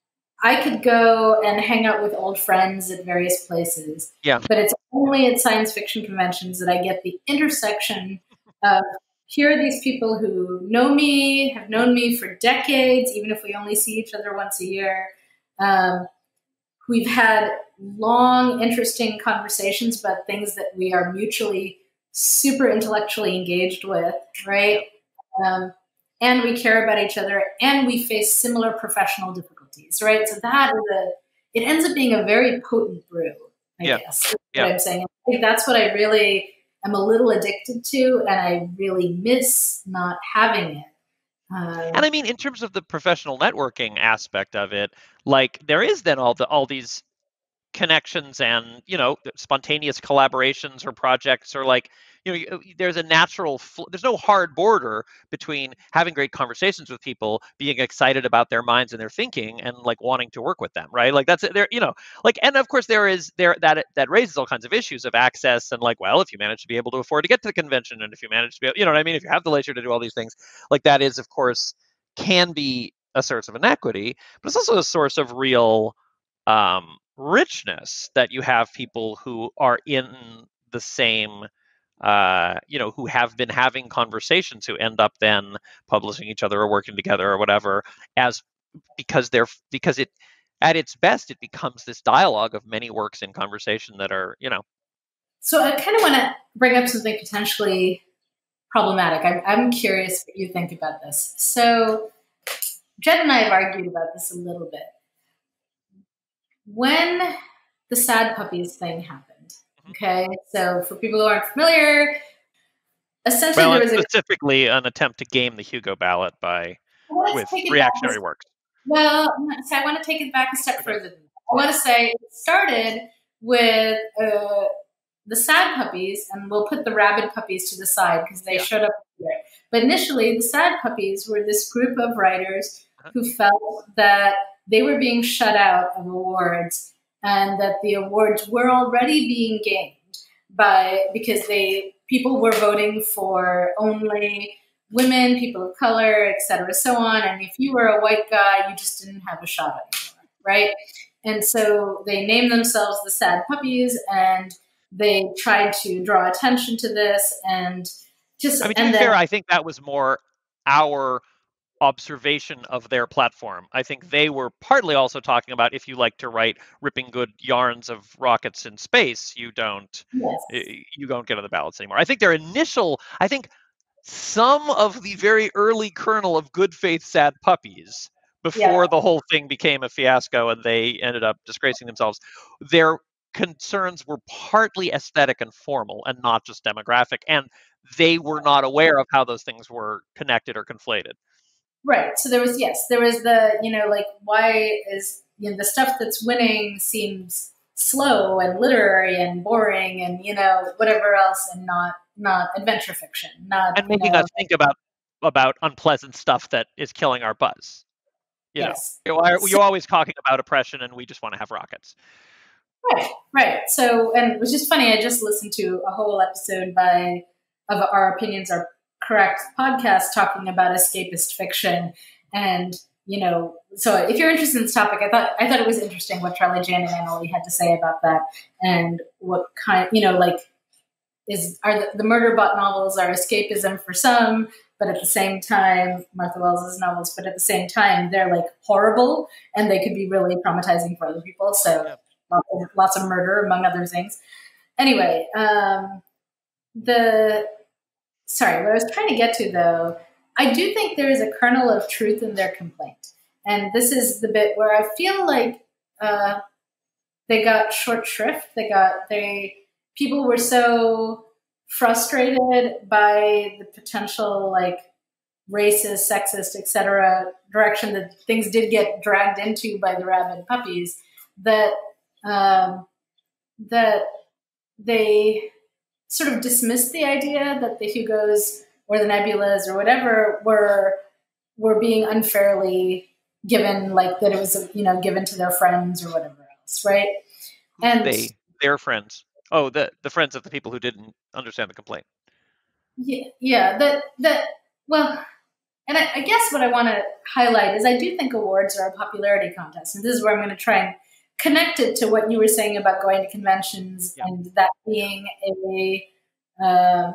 I could go and hang out with old friends at various places. Yeah. But it's only at science fiction conventions that I get the intersection of here are these people who know me, have known me for decades, even if we only see each other once a year. Um, we've had long, interesting conversations about things that we are mutually super intellectually engaged with, right? Um, and we care about each other, and we face similar professional difficulties, right? So that is a, it ends up being a very potent brew, I yeah. guess, is yeah. what I'm saying. I think that's what I really am a little addicted to, and I really miss not having it. Um, and I mean, in terms of the professional networking aspect of it, like there is then all the all these connections and you know spontaneous collaborations or projects or like you know there's a natural there's no hard border between having great conversations with people, being excited about their minds and their thinking, and like wanting to work with them, right? Like that's there, you know, like, and of course there is there that that raises all kinds of issues of access and like, well, if you manage to be able to afford to get to the convention, and if you manage to be, you know what I mean, if you have the leisure to do all these things, like that is of course can be a source of inequity, but it's also a source of real um richness that you have people who are in the same uh you know who have been having conversations who end up then publishing each other or working together or whatever, as because they're because it at its best it becomes this dialogue of many works in conversation that are you know so I kind of want to bring up something potentially problematic. I'm, I'm curious what you think about this. So Jed and I have argued about this a little bit. When the Sad Puppies thing happened, okay, so for people who aren't familiar, essentially well, there was specifically a, an attempt to game the Hugo ballot by with reactionary works. Well, so I want to take it back a step okay. further. I want to say it started with uh, the Sad Puppies, and we'll put the Rabid Puppies to the side because they yeah. showed up there. But initially, the Sad Puppies were this group of writers who felt that they were being shut out of awards, and that the awards were already being gamed by because they people were voting for only women, people of color, et cetera, so on. And if you were a white guy, you just didn't have a shot anymore, right? And so they named themselves the Sad Puppies, and they tried to draw attention to this. And just I mean, to and be then, fair, I think that was more our observation of their platform. I think they were partly also talking about if you like to write ripping good yarns of rockets in space, you don't yes. you don't get on the ballots anymore. I think their initial, I think some of the very early kernel of good faith Sad Puppies, before yeah. the whole thing became a fiasco and they ended up disgracing themselves, their concerns were partly aesthetic and formal and not just demographic, and they were not aware of how those things were connected or conflated. Right. So there was, yes, there was the, you know, like, why is, you know, the stuff that's winning seems slow and literary and boring and, you know, whatever else, and not, not adventure fiction, not, and making you know, us think about, about unpleasant stuff that is killing our buzz. You yes. know, you're, you're always talking about oppression and we just want to have rockets. Right. Right. So, and it was just funny. I just listened to a whole episode by, of Our Opinions Are Correct podcast talking about escapist fiction. And, you know, so if you're interested in this topic, I thought I thought it was interesting what Charlie Jane and Annalee had to say about that, and what kind, you know, like, is are the, the Murderbot novels are escapism for some, but at the same time, Martha Wells' novels, but at the same time, they're like horrible and they could be really traumatizing for other people. So Yeah. lots, of, lots of murder, among other things. Anyway, um, the sorry, what I was trying to get to though, I do think there is a kernel of truth in their complaint, and this is the bit where I feel like uh, they got short shrift. They got they people were so frustrated by the potential like racist, sexist, et cetera direction that things did get dragged into by the rabid puppies that um, that they sort of dismissed the idea that the Hugos or the Nebulas or whatever were were being unfairly given, like that it was, you know, given to their friends or whatever else, right? And They, their friends. Oh, the the friends of the people who didn't understand the complaint. yeah, yeah, that that well, and I, I guess what I want to highlight is I do think awards are a popularity contest, and this is where I'm going to try and connect it to what you were saying about going to conventions Yeah. and that being a uh,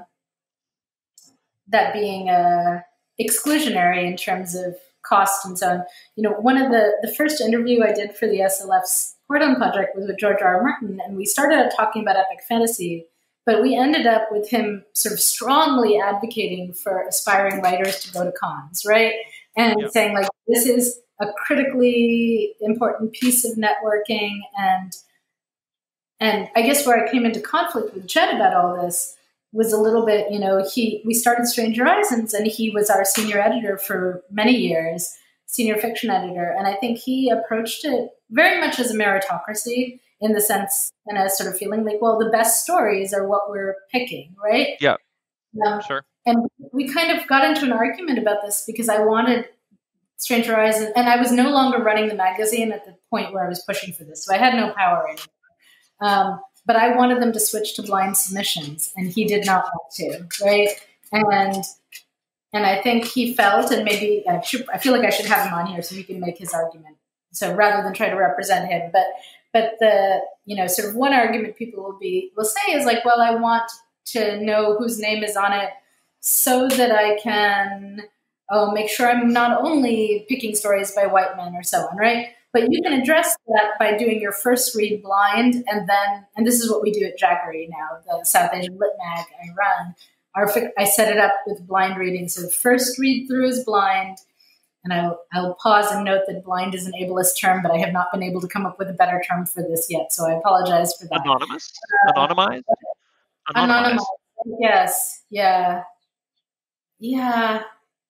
that being a exclusionary in terms of cost and so on. You know, one of the the first interview I did for the S L F's Cordon Project was with George R. R. Martin, and we started out talking about epic fantasy, but we ended up with him sort of strongly advocating for aspiring writers to go to cons, right? And Yeah. saying like, this is a critically important piece of networking. And and I guess where I came into conflict with Jed about all this was a little bit, you know, he we started Strange Horizons, and he was our senior editor for many years, senior fiction editor. And I think he approached it very much as a meritocracy, in the sense, and a sort of feeling like, well, the best stories are what we're picking, right? Yeah. Um, Sure. and we kind of got into an argument about this because I wanted Strange Horizons, and I was no longer running the magazine at the point where I was pushing for this, so I had no power anymore. Um, but I wanted them to switch to blind submissions, and he did not want to, right? And and I think he felt, and maybe I, should, I feel like I should have him on here so he can make his argument. So rather than try to represent him, but but the you know sort of one argument people will be will say is like, well, I want to know whose name is on it so that I can oh make sure I'm not only picking stories by white men or so on, right? But you can address that by doing your first read blind, and then, and this is what we do at Jackery now, the South Asian Lit Mag I run. Our, I set it up with blind reading. So the first read through is blind, and I'll, I'll pause and note that blind is an ableist term, but I have not been able to come up with a better term for this yet, so I apologize for that. Anonymous? Uh, Anonymized? Anonymized. Yes. Yeah. Yeah.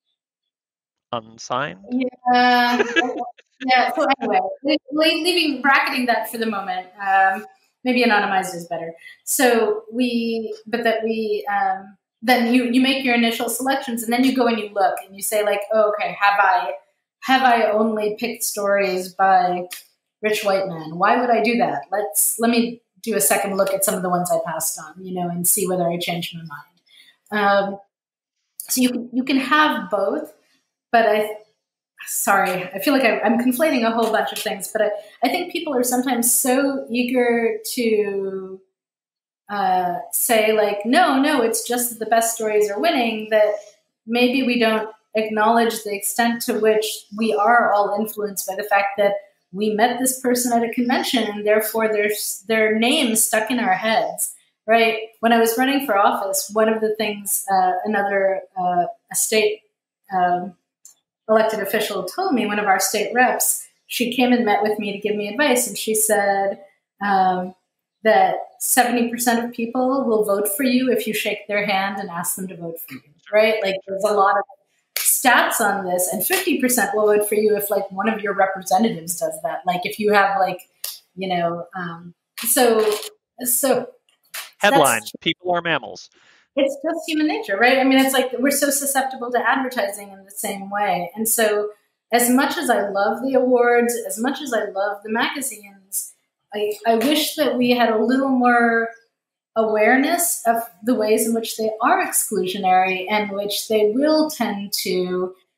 Unsigned? Yeah. Yeah. So anyway, leaving bracketing that for the moment. Um, maybe anonymized is better. So we, but that we, um, then you you make your initial selections, and then you go and you look and you say like, oh, okay, have I have I only picked stories by rich white men? Why would I do that? Let's let me do a second look at some of the ones I passed on, you know, and see whether I changed my mind. Um, so you can you can have both, but I. Sorry, I feel like I'm, I'm conflating a whole bunch of things, but I, I think people are sometimes so eager to uh, say like, no, no, it's just that the best stories are winning, that maybe we don't acknowledge the extent to which we are all influenced by the fact that we met this person at a convention and therefore there's their name stuck in our heads, right? When I was running for office, one of the things uh, another uh, a state um, elected official told me, one of our state reps, she came and met with me to give me advice, and she said um, that seventy percent of people will vote for you if you shake their hand and ask them to vote for you, right? Like there's a lot of stats on this, and fifty percent will vote for you if like one of your representatives does that. Like if you have like, you know, um, so, so. Headline, people are mammals. It's just human nature, right? I mean, it's like we're so susceptible to advertising in the same way. And so as much as I love the awards, as much as I love the magazines, I, I wish that we had a little more awareness of the ways in which they are exclusionary and which they will tend to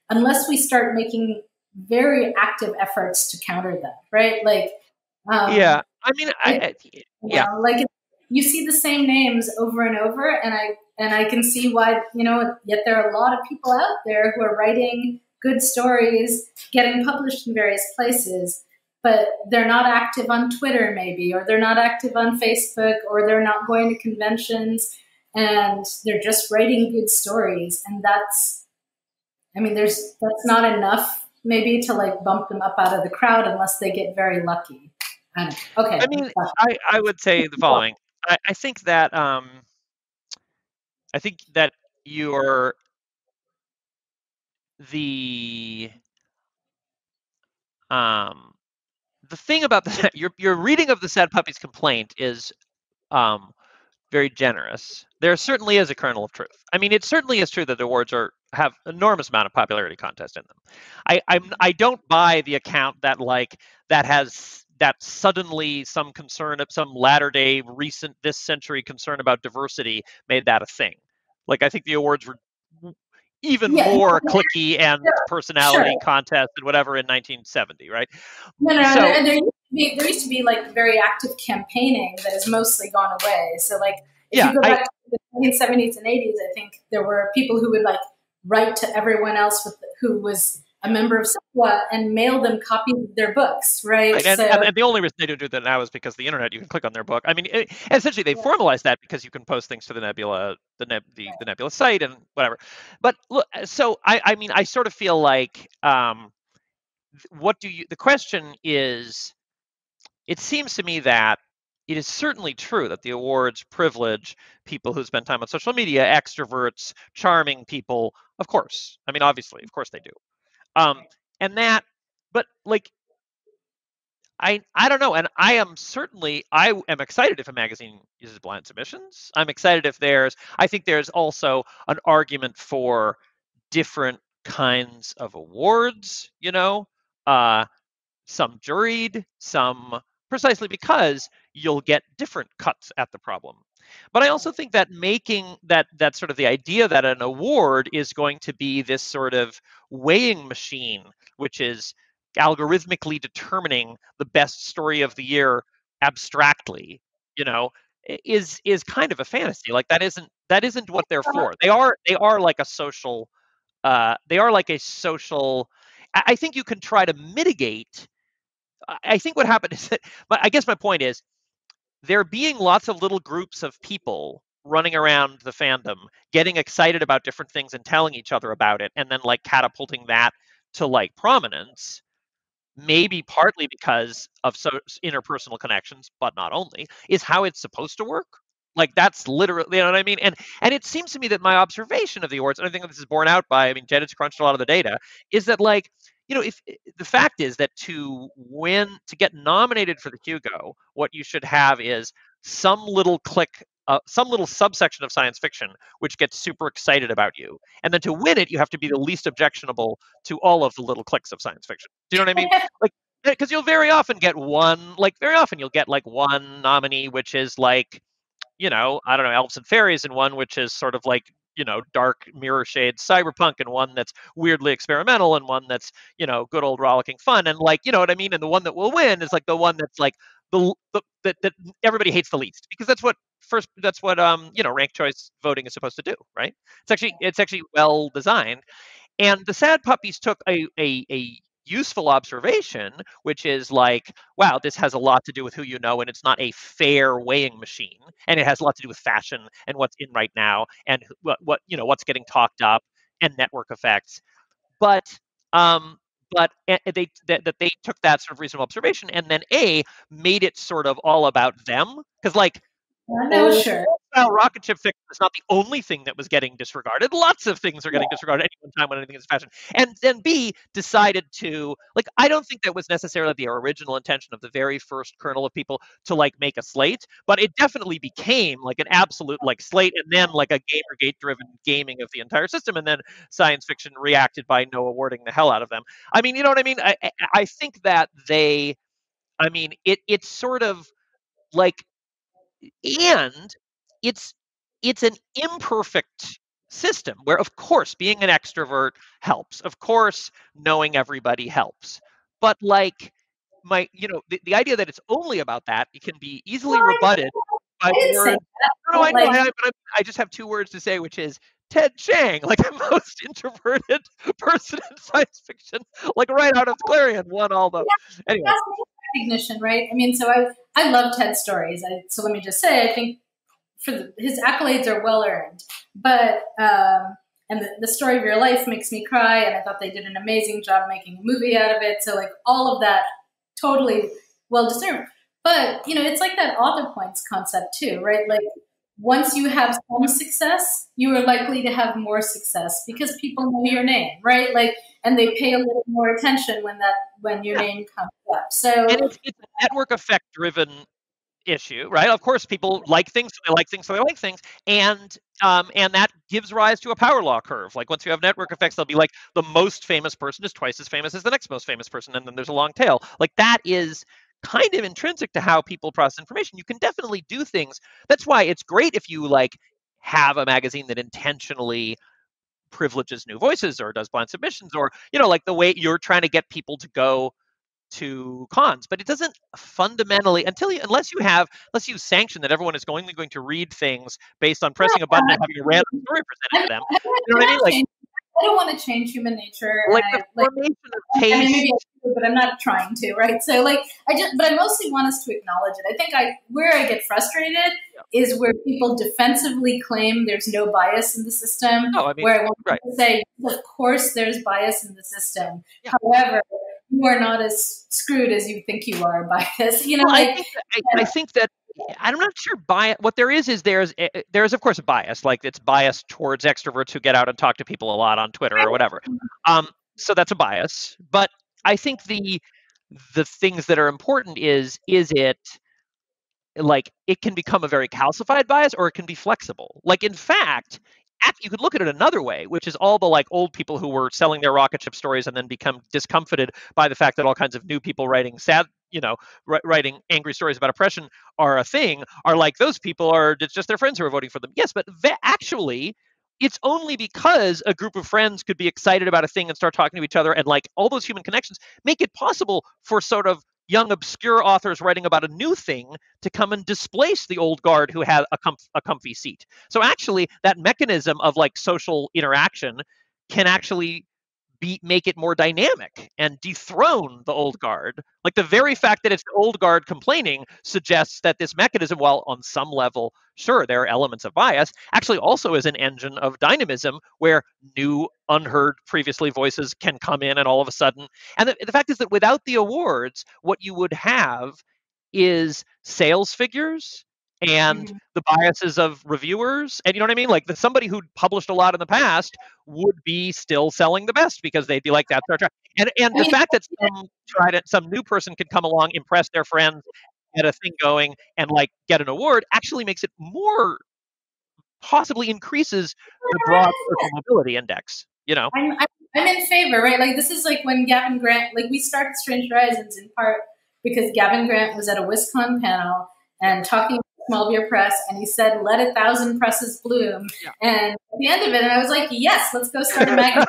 unless we start making very active efforts to counter that, right? Like, Yeah, um, I mean, I, it, I you yeah, know, like you see the same names over and over, and I and I can see why, you know. Yet there are a lot of people out there who are writing good stories, getting published in various places, but they're not active on Twitter, maybe, or they're not active on Facebook, or they're not going to conventions, and they're just writing good stories, and that's, I mean, there's that's not enough maybe to like bump them up out of the crowd unless they get very lucky. I don't know. Okay. I mean, I I would say the following. I, I think that um, I think that you're the um the thing about the your your reading of the Sad Puppies complaint is um very generous. There certainly is a kernel of truth. I mean, it certainly is true that the awards are have enormous amount of popularity contest in them. I I'm I don't buy the account that like that has that suddenly some concern of some latter day recent this century concern about diversity made that a thing. Like I think the awards were even Yeah. more clicky and Sure. personality contest and whatever in nineteen seventy, right? No, no, and So there, there, used to be, there used to be like very active campaigning that has mostly gone away. So, like, if yeah, you go I back to the nineteen seventies and eighties, I think there were people who would like write to everyone else with who was a member of S I P W A and mail them copies of their books, right? Right, and, So, and, and the only reason they don't do that now is because the internet. You can click on their book. I mean, it, essentially, they formalized that because you can post things to the Nebula, the Neb, the, the Nebula site, and whatever. But look, so I, I mean, I sort of feel like, um, what do you? The question is, it seems to me that it is certainly true that the awards privilege people who spend time on social media, extroverts, charming people. Of course, I mean, obviously, of course they do. Um, and that, but like I I don't know, and I am certainly I am excited if a magazine uses blind submissions. I'm excited if there's. I think there's also an argument for different kinds of awards. You know, uh, some juried, some precisely because you'll get different cuts at the problem. But I also think that making that that sort of the idea that an award is going to be this sort of weighing machine, which is algorithmically determining the best story of the year abstractly, you know, is is kind of a fantasy. Like that isn't that isn't what they're for. They are they are like a social uh, they are like a social. I I think you can try to mitigate. I think what happened is that, but I guess my point is there being lots of little groups of people running around the fandom, getting excited about different things and telling each other about it, and then like catapulting that to like prominence. Maybe partly because of so interpersonal connections, but not only, is how it's supposed to work. Like that's literally, you know what I mean? And and it seems to me that my observation of the awards, and I think this is borne out by, I mean, Janet's crunched a lot of the data, is that like, you know, if the fact is that to win, to get nominated for the Hugo, what you should have is some little click, uh, some little subsection of science fiction which gets super excited about you, and then to win it, you have to be the least objectionable to all of the little clicks of science fiction. Do you know what I mean? Like, because you'll very often get one, like very often you'll get like one nominee, which is like, you know, I don't know, elves and fairies, and one which is sort of like, you know, dark mirror shade cyberpunk, and one that's weirdly experimental, and one that's, you know, good old rollicking fun, and like, you know what I mean? And the one that will win is like the one that's like the, the that, that everybody hates the least, because that's what first that's what um you know ranked choice voting is supposed to do, right? It's actually it's actually well designed. And the Sad Puppies took a, a, a useful observation, which is like, wow, this has a lot to do with who you know, and it's not a fair weighing machine, and it has a lot to do with fashion and what's in right now, and what what you know what's getting talked up, and network effects. But um, but a- they that, that they took that sort of reasonable observation and then a made it sort of all about them, because like no, old sure. style rocket ship fiction is not the only thing that was getting disregarded. Lots of things are getting disregarded at any one time when anything is fashion. And then B decided to like I don't think that was necessarily the original intention of the very first kernel of people to like make a slate, but it definitely became like an absolute like slate, and then like a Gamergate driven gaming of the entire system, and then science fiction reacted by no awarding the hell out of them. I mean, you know what I mean? I I I think that they I mean it it's sort of like, and it's it's an imperfect system where, of course, being an extrovert helps. Of course, knowing everybody helps. But like my, you know, the, the idea that it's only about that, it can be Well, easily I, rebutted by I the didn't say word. that, No, no, I but know. like, I, but I, I just have two words to say, which is Ted Chiang, like the most introverted person in science fiction, like right out of Clarion, won all the. Anyway. that's recognition, right? I mean, so I I love Ted's stories. I, so let me just say, I think for the, his accolades are well earned, but um, and the, the story of your life makes me cry, and I thought they did an amazing job making a movie out of it. So like all of that, totally well deserved. But you know, it's like that author points concept too, right? Like once you have some success, you are likely to have more success because people know your name, right? Like, and they pay a little more attention when that when your Yeah. name comes up. So And it's, it's a network effect driven issue, right? Of course, people like things, so they like things, so they like things, and um, and that gives rise to a power law curve. Like once you have network effects, they'll be like the most famous person is twice as famous as the next most famous person, and then there's a long tail. Like that is kind of intrinsic to how people process information. You can definitely do things. That's why it's great if you like have a magazine that intentionally privileges new voices or does blind submissions, or you know, like the way you're trying to get people to go to cons, but it doesn't fundamentally until you unless you have unless you sanction that everyone is going going to read things based on pressing a button and having a random story presented to them. I, You know what I mean? Like, I don't want to change human nature. like and the I, like, formation of I mean, maybe taste. I do, but I'm not trying to, right? So, like, I just, but I mostly want us to acknowledge it. I think I, where I get frustrated Yeah. is where people defensively claim there's no bias in the system. No, I mean, where I want right. to say, of course, there's bias in the system. Yeah. However, you are not as screwed as you think you are by this. You know, Well, like, I think that, I, I think that I'm not sure bias. What there is is there's there's of course a bias, like it's bias towards extroverts who get out and talk to people a lot on Twitter or whatever. Um, so that's a bias. But I think the the things that are important is is it like it can become a very calcified bias or it can be flexible. Like in fact, you could look at it another way, which is all the like old people who were selling their rocket ship stories and then become discomfited by the fact that all kinds of new people writing sad, you know, writing angry stories about oppression are a thing, are like those people are it's just their friends who are voting for them. Yes, but actually it's only because a group of friends could be excited about a thing and start talking to each other, and like all those human connections make it possible for sort of young obscure authors writing about a new thing to come and displace the old guard who had a, comf- a comfy seat. So actually that mechanism of like social interaction can actually be make it more dynamic and dethrone the old guard. Like the very fact that it's the old guard complaining suggests that this mechanism, while on some level, sure, there are elements of bias, actually also is an engine of dynamism where new, unheard previously voices can come in and all of a sudden. And the, the fact is that without the awards, what you would have is sales figures and mm-hmm. the biases of reviewers. And you know what I mean? Like the, somebody who published a lot in the past would be still selling the best because they'd be like, that's our track. And and the fact that some try to, some new person could come along, impress their friends, get a thing going, and like get an award actually makes it more, possibly increases the broad social mobility index. You know, I'm, I'm I'm in favor, right? Like this is like when Gavin Grant, like we started Strange Horizons in part because Gavin Grant was at a WisCon panel and talking about small beer press, and he said, "Let a thousand presses bloom." Yeah. And at the end of it, and I was like, "Yes, let's go start a magazine."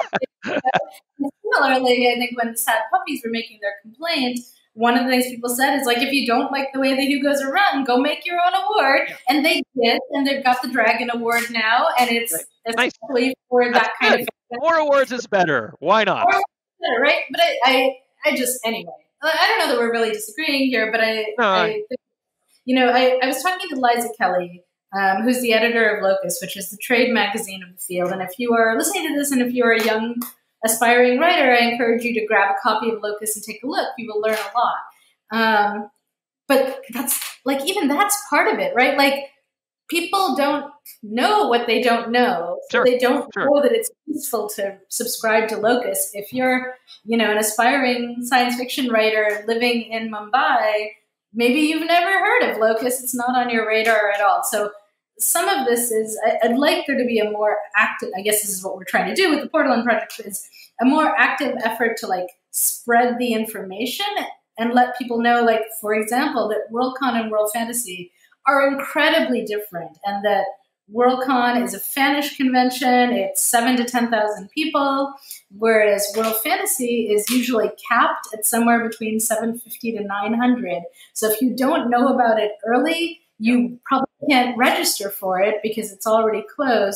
Similarly, I think when Sad Puppies were making their complaint, one of the things people said is like, if you don't like the way the Hugos are run, go make your own award. Yeah. And they did, and they've got the Dragon Award now, and it's right. especially nice. For That's that kind good. of more awards is better. Why not? Better, right? But I, I, I just anyway. I don't know that we're really disagreeing here, but I, no, I I think, you know, I, I was talking to Liza Kelly, um, who's the editor of Locus, which is the trade magazine of the field. And if you are listening to this, and if you're a young aspiring writer, I encourage you to grab a copy of Locus and take a look. You will learn a lot. Um, but that's like, even that's part of it, right? Like people don't know what they don't know. So sure, they don't sure. know that it's useful to subscribe to Locus. If you're, you know, an aspiring science fiction writer living in Mumbai, maybe you've never heard of Locus. It's not on your radar at all. So some of this is, I'd like there to be a more active, I guess this is what we're trying to do with the Portolan Project, is a more active effort to like spread the information and let people know, like, for example, that Worldcon and World Fantasy are incredibly different, and that Worldcon is a fanish convention. It's seven to ten thousand people, whereas World Fantasy is usually capped at somewhere between seven fifty to nine hundred. So if you don't know about it early, you probably can't register for it because it's already closed.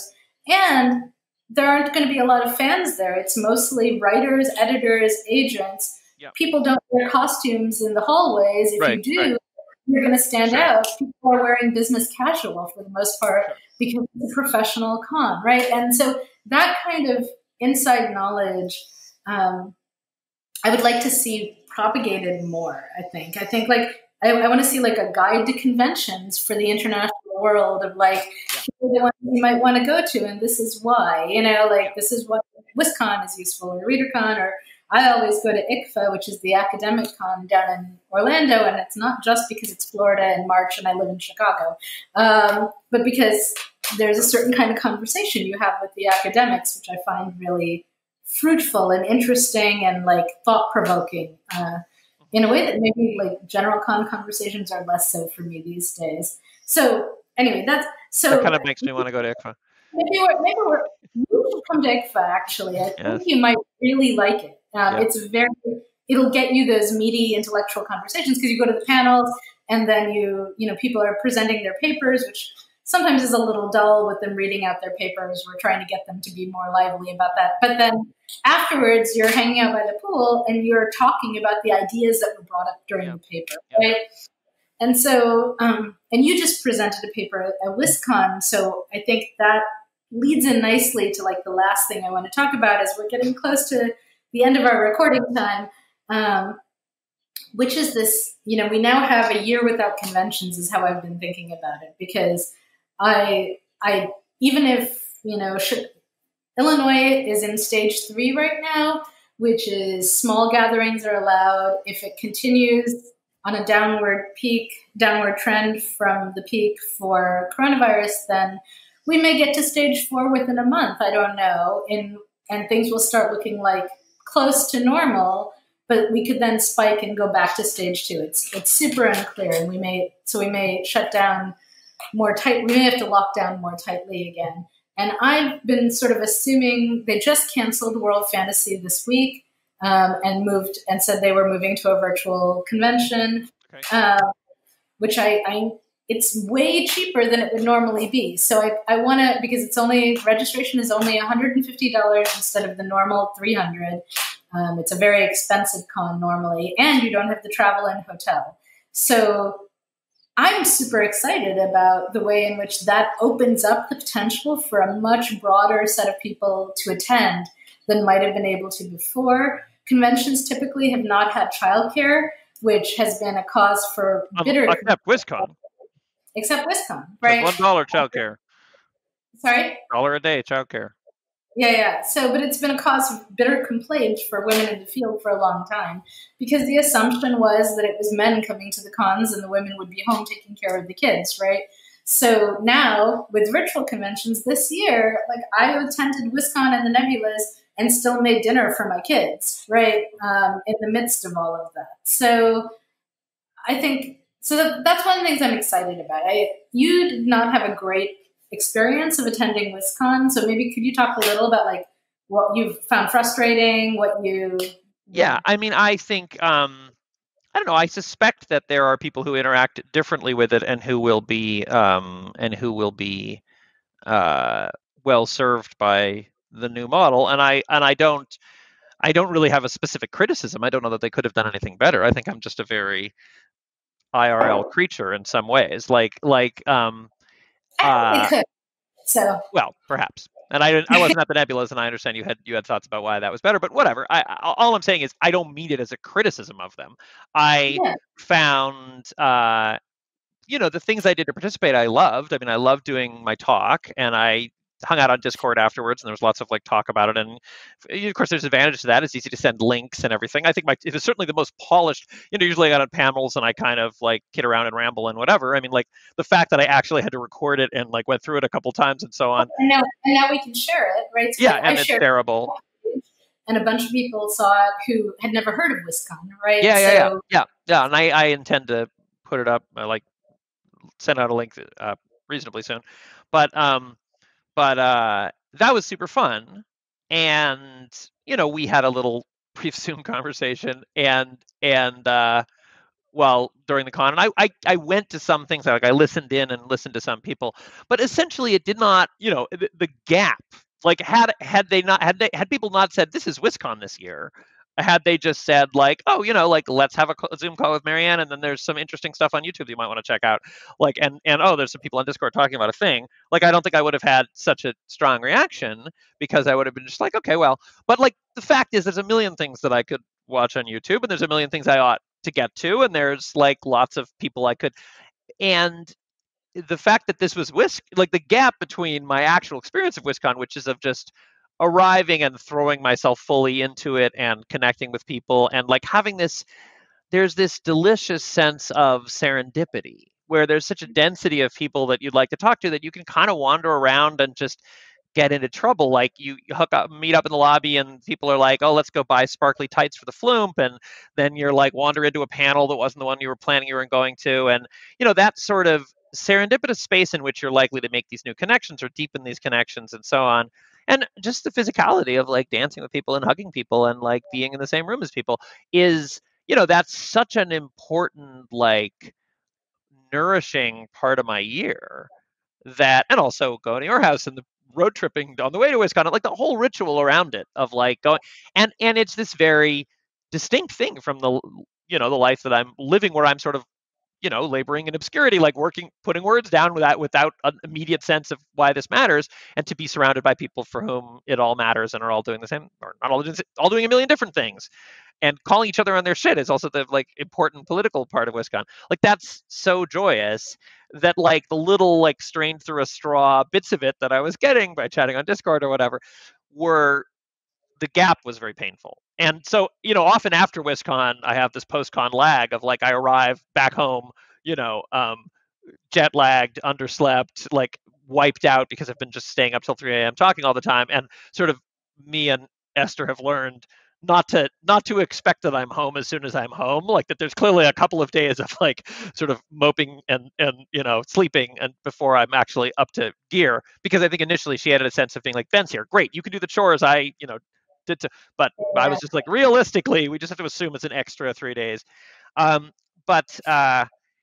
And there aren't going to be a lot of fans there. It's mostly writers, editors, agents. Yep. People don't wear costumes in the hallways. If right, you do, right. you're going to stand sure. out. People are wearing business casual for the most part sure. because it's a professional con, right? And so that kind of inside knowledge, um, I would like to see propagated more, I think. I think like I, I want to see like a guide to conventions for the international world of like yeah. the ones you might want to go to, and this is why, you know, like this is what WisCon is useful, or ReaderCon, or I always go to I C F A, which is the academic con down in Orlando, and it's not just because it's Florida in March and I live in Chicago, um, but because there's a certain kind of conversation you have with the academics, which I find really fruitful and interesting and like thought-provoking uh, in a way that maybe like general con conversations are less so for me these days. So anyway, that's so that kind of makes me want to go to I C F A. Maybe we're, maybe we're, you should come to I C F A, actually. I yes. think you might really like it. Um, yeah. It's very, it'll get you those meaty intellectual conversations because you go to the panels and then you, you know, people are presenting their papers, which sometimes is a little dull with them reading out their papers. We're trying to get them to be more lively about that. But then afterwards, you're hanging out by the pool and you're talking about the ideas that were brought up during yeah. the paper, yeah. right? And so, um, and you just presented a paper at WisCon, so I think that leads in nicely to like the last thing I want to talk about as we're getting close to the end of our recording time, um, which is this, you know, we now have a year without conventions is how I've been thinking about it, because I, I even if, you know, should, Illinois is in stage three right now, which is small gatherings are allowed. If it continues on a downward peak, downward trend from the peak for coronavirus, then we may get to stage four within a month. I don't know. In, and things will start looking like close to normal, but we could then spike and go back to stage two. It's it's super unclear, and we may so we may shut down more tight. We may have to lock down more tightly again. And I've been sort of assuming they just canceled World Fantasy this week. Um, and moved and said they were moving to a virtual convention, okay. uh, which I, I, it's way cheaper than it would normally be. So I, I want to, because it's only, registration is only one hundred fifty dollars instead of the normal three hundred dollars. Um, it's a very expensive con normally, and you don't have the travel and hotel. So I'm super excited about the way in which that opens up the potential for a much broader set of people to attend than might have been able to before. Conventions typically have not had childcare, which has been a cause for bitter. Um, except WisCon. Except WisCon, right? One dollar childcare. Sorry. Dollar a day childcare. Yeah, yeah. So, but it's been a cause of bitter complaint for women in the field for a long time, because the assumption was that it was men coming to the cons and the women would be home taking care of the kids, right? So now with virtual conventions this year, like I attended WisCon and the Nebulas and still made dinner for my kids, right? Um, in the midst of all of that. So I think, so that, that's one of the things I'm excited about. I, you did not have a great experience of attending WisCon. So maybe could you talk a little about like what you've found frustrating, what you... Yeah, I mean, I think, um, I don't know, I suspect that there are people who interact differently with it and who will be, um, and who will be uh, well served by the new model, and I and I don't I don't really have a specific criticism. I don't know that they could have done anything better. I think I'm just a very I R L creature in some ways. Like like um uh, could. So well, perhaps. And I I wasn't at the Nebulas, and I understand you had you had thoughts about why that was better. But whatever. I, I all I'm saying is I don't mean it as a criticism of them. I yeah. found uh you know the things I did to participate I loved. I mean I loved doing my talk, and I hung out on Discord afterwards, and there was lots of like talk about it. And of course, there's advantage to that. It's easy to send links and everything. I think my it was certainly the most polished. You know, usually I got on panels and I kind of like kid around and ramble and whatever. I mean, like the fact that I actually had to record it and like went through it a couple times and so on. And now, and now we can share it, right? So yeah, like, and I it's terrible. It, and a bunch of people saw it who had never heard of WisCon, right? Yeah, yeah, so, yeah, yeah, yeah. And I, I intend to put it up, uh, like send out a link uh, reasonably soon. But um, but uh, that was super fun, and you know, we had a little brief Zoom conversation, and and uh, well, during the con, and I, I I went to some things, like I listened in and listened to some people, but essentially it did not, you know, the, the gap. Like had had they not had they had people not said this is WisCon this year, had they just said like, oh, you know, like let's have a co- Zoom call with Marianne, and then there's some interesting stuff on YouTube that you might want to check out, like and and oh, there's some people on Discord talking about a thing. Like I don't think I would have had such a strong reaction, because I would have been just like, okay, well, but like the fact is, there's a million things that I could watch on YouTube, and there's a million things I ought to get to, and there's like lots of people I could, and the fact that this was Whisk, like the gap between my actual experience of WisCon, which is of just arriving and throwing myself fully into it and connecting with people, and like having this, there's this delicious sense of serendipity where there's such a density of people that you'd like to talk to, that you can kind of wander around and just get into trouble. Like you hook up, meet up in the lobby, and people are like, oh, let's go buy sparkly tights for the Floomp. And then you're like, wander into a panel that wasn't the one you were planning you were going to. And, you know, that sort of serendipitous space in which you're likely to make these new connections or deepen these connections and so on. And just the physicality of like dancing with people and hugging people and like being in the same room as people is, you know, that's such an important, like, nourishing part of my year. That, and also going to your house and the road tripping on the way to Wisconsin, like the whole ritual around it of like going, and and it's this very distinct thing from the, you know, the life that I'm living, where I'm sort of, you know, laboring in obscurity, like working, putting words down without without an immediate sense of why this matters, and to be surrounded by people for whom it all matters and are all doing the same, or not all, all doing a million different things, and calling each other on their shit is also the like important political part of Wisconsin. Like that's so joyous that like the little like strained through a straw bits of it that I was getting by chatting on Discord or whatever were, the gap was very painful. And so, you know, often after WisCon, I have this post-con lag of like I arrive back home, you know, um, jet lagged, underslept, like wiped out because I've been just staying up till three a.m. talking all the time, and sort of me and Esther have learned not to not to expect that I'm home as soon as I'm home. Like that there's clearly a couple of days of like sort of moping and and you know sleeping and before I'm actually up to gear. Because I think initially she had a sense of being like, Ben's here, great, you can do the chores I you know did to, but I was just like, realistically, we just have to assume it's an extra three days. Um, but uh,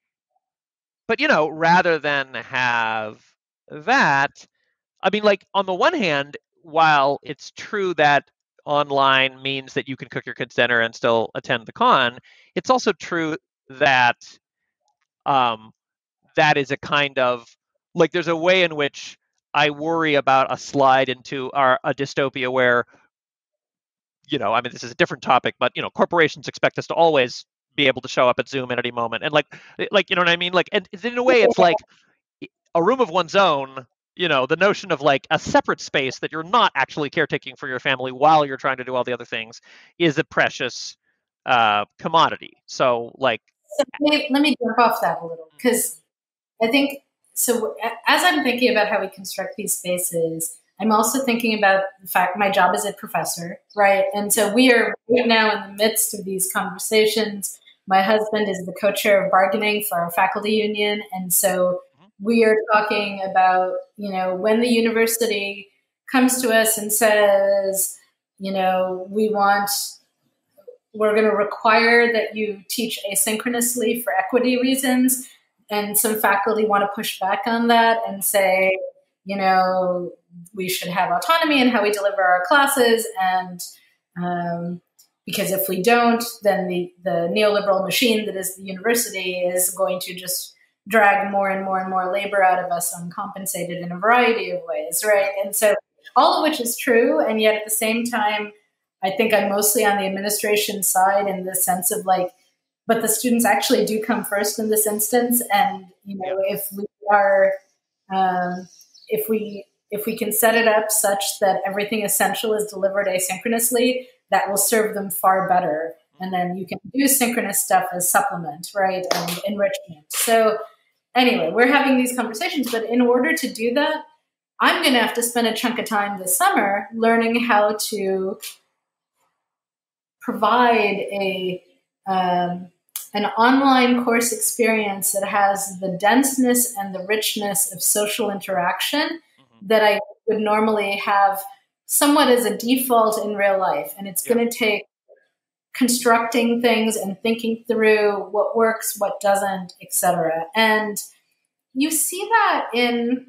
but you know, rather than have that, I mean, like on the one hand, while it's true that online means that you can cook your kids dinner and still attend the con, it's also true that um, that is a kind of, like, there's a way in which I worry about a slide into our a dystopia where, you know, I mean, this is a different topic, but you know, corporations expect us to always be able to show up at Zoom at any moment, and like, like you know what I mean? Like, and in a way, it's like a room of one's own. You know, the notion of like a separate space that you're not actually caretaking for your family while you're trying to do all the other things is a precious uh, commodity. So, like, So let me, let me jump off that a little, because I think, so as I'm thinking about how we construct these spaces, I'm also thinking about the fact my job is a professor, right? And so we are right now in the midst of these conversations. My husband is the co-chair of bargaining for our faculty union. And so we are talking about, you know, when the university comes to us and says, you know, we want, we're going to require that you teach asynchronously for equity reasons. And some faculty want to push back on that and say, you know, we should have autonomy in how we deliver our classes. And um, because if we don't, then the, the neoliberal machine that is the university is going to just drag more and more and more labor out of us uncompensated in a variety of ways, right? And so all of which is true. And yet at the same time, I think I'm mostly on the administration side in the sense of like, but the students actually do come first in this instance. And, you know, yeah. if we are, um, if we, if we can set it up such that everything essential is delivered asynchronously, that will serve them far better. And then you can do synchronous stuff as supplement, right? And enrichment. So anyway, we're having these conversations, but in order to do that, I'm going to have to spend a chunk of time this summer learning how to provide a, um, an online course experience that has the denseness and the richness of social interaction mm-hmm. that I would normally have somewhat as a default in real life. And it's yeah. going to take constructing things and thinking through what works, what doesn't, et cetera. And you see that in,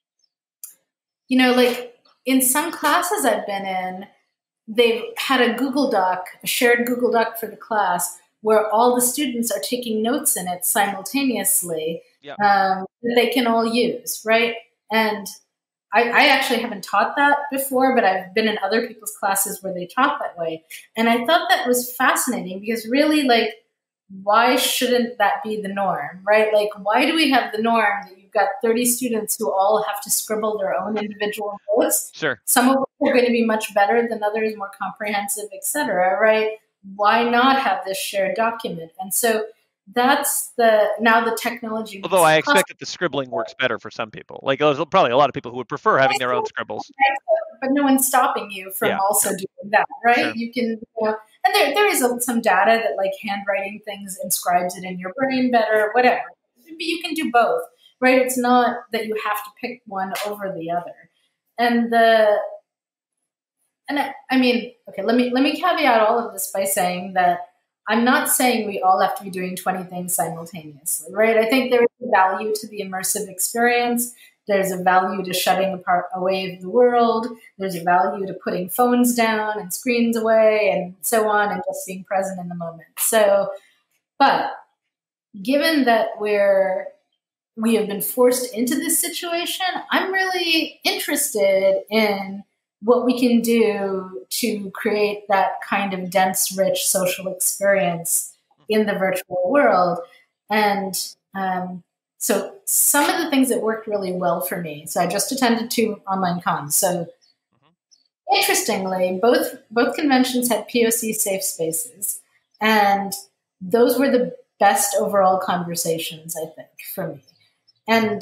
you know, like in some classes I've been in, they've had a Google Doc, a shared Google Doc for the class, where all the students are taking notes in it simultaneously yeah. um, that they can all use, right? And I, I actually haven't taught that before, but I've been in other people's classes where they taught that way. And I thought that was fascinating because really, like, why shouldn't that be the norm, right? Like, why do we have the norm that you've got thirty students who all have to scribble their own individual notes? Sure. Some of them are going to be much better than others, more comprehensive, et cetera, right? Why not have this shared document? And so that's the, now the technology. Although I expect that the scribbling works better for some people. Like there's probably a lot of people who would prefer having their own scribbles. But no one's stopping you from yeah. also doing that, right? Sure. You can, you know, and there there is a, some data that like handwriting things inscribes it in your brain better, whatever. But you can do both, right? It's not that you have to pick one over the other. And the, and I, I mean, okay, let me let me caveat all of this by saying that I'm not saying we all have to be doing twenty things simultaneously, right? I think there is a value to the immersive experience. There's a value to shutting apart away the world. There's a value to putting phones down and screens away and so on and just being present in the moment. So, but given that we're, we have been forced into this situation, I'm really interested in what we can do to create that kind of dense, rich social experience in the virtual world. And um, so some of the things that worked really well for me, so I just attended two online cons. So mm-hmm. interestingly, both, both conventions had P O C safe spaces. And those were the best overall conversations, I think, for me. And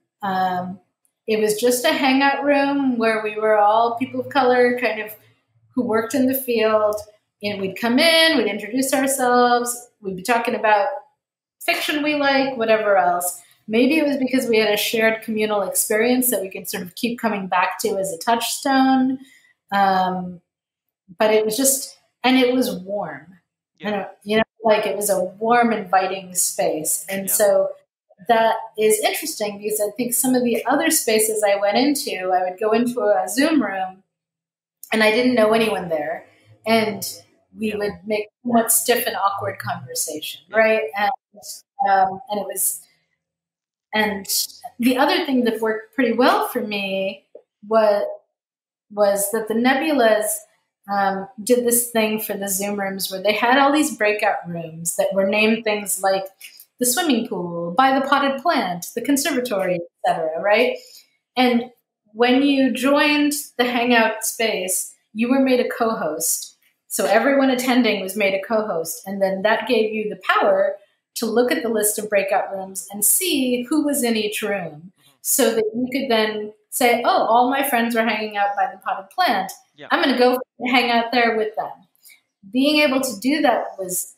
um, it was just a hangout room where we were all people of color, kind of who worked in the field. And we'd come in, we'd introduce ourselves, we'd be talking about fiction we like, whatever else. Maybe it was because we had a shared communal experience that we could sort of keep coming back to as a touchstone. Um, but it was just, and it was warm. Yeah. And, you know, like it was a warm, inviting space. And yeah. so that is interesting because I think some of the other spaces I went into, I would go into a Zoom room and I didn't know anyone there. And we yeah. would make somewhat stiff and awkward conversation, yeah. right? And, um, and it was, and the other thing that worked pretty well for me was, was that the Nebulas um, did this thing for the Zoom rooms where they had all these breakout rooms that were named things like the swimming pool, by the potted plant, the conservatory, et cetera, right? And when you joined the Hangout space, you were made a co-host. So everyone attending was made a co-host. And then that gave you the power to look at the list of breakout rooms and see who was in each room so that you could then say, oh, all my friends are hanging out by the potted plant. Yeah. I'm going to go hang out there with them. Being able to do that was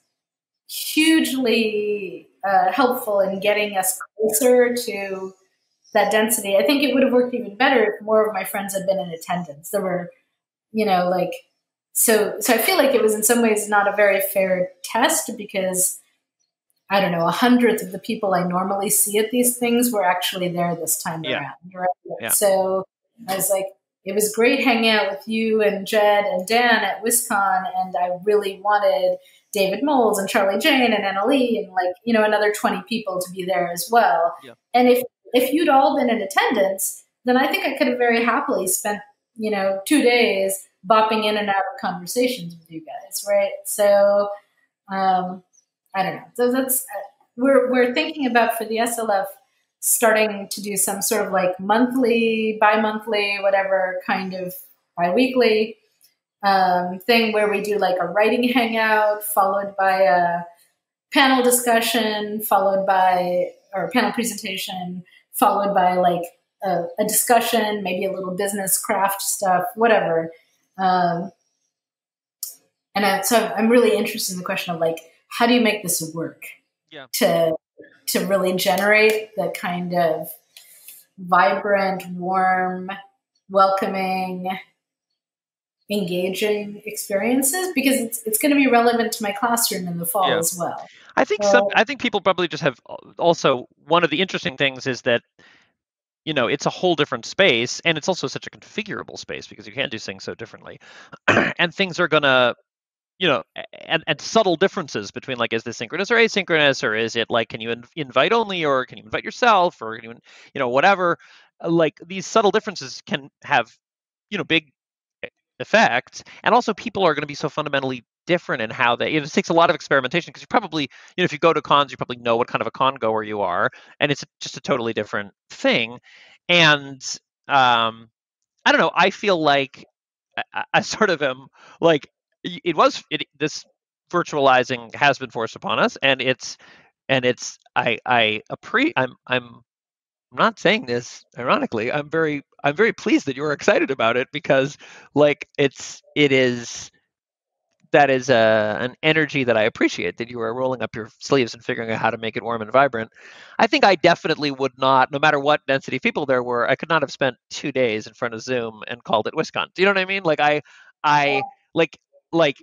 hugely uh, helpful in getting us closer to that density. I think it would have worked even better if more of my friends had been in attendance. There were, you know, like, so, so I feel like it was in some ways not a very fair test because, I don't know, a hundredth of the people I normally see at these things were actually there this time yeah. around. Right? Yeah. So I was like, it was great hanging out with you and Jed and Dan at WisCon, and I really wanted David Moles and Charlie Jane and Anna Lee and like, you know, another twenty people to be there as well. Yeah. And if, if you'd all been in attendance, then I think I could have very happily spent, you know, two days bopping in and out of conversations with you guys, right? So, um, I don't know. So that's, uh, we're, we're thinking about for the S L F starting to do some sort of like monthly, bi-monthly, whatever kind of bi-weekly um, thing where we do like a writing hangout followed by a panel discussion, followed by, or a panel presentation, followed by like a, a discussion, maybe a little business craft stuff, whatever. Um, and I, so I'm really interested in the question of like, how do you make this work yeah. to to really generate the kind of vibrant, warm, welcoming, engaging experiences, because it's it's going to be relevant to my classroom in the fall Yeah. as well. I think So, some. I think people probably just have. Also, one of the interesting things is that, you know, it's a whole different space, and it's also such a configurable space because you can do things so differently, and things are gonna, you know, and, and subtle differences between, like, is this synchronous or asynchronous, or is it like, can you in, invite only, or can you invite yourself, or can you, you know, whatever. Like, these subtle differences can have, you know, big effects, and also people are going to be so fundamentally different in how they. It takes a lot of experimentation because you probably, you know, if you go to cons, you probably know what kind of a con goer you are, and it's just a totally different thing. And um, I don't know. I feel like I, I sort of am like it was. It, this virtualizing has been forced upon us, and it's and it's. I I appre- I'm I'm I'm not saying this ironically. I'm very I'm very pleased that you're excited about it because, like, it's it is that is a an energy that I appreciate, that you are rolling up your sleeves and figuring out how to make it warm and vibrant. I think I definitely would not, no matter what density of people there were, I could not have spent two days in front of Zoom and called it WisCon. Do you know what I mean? Like, I I like like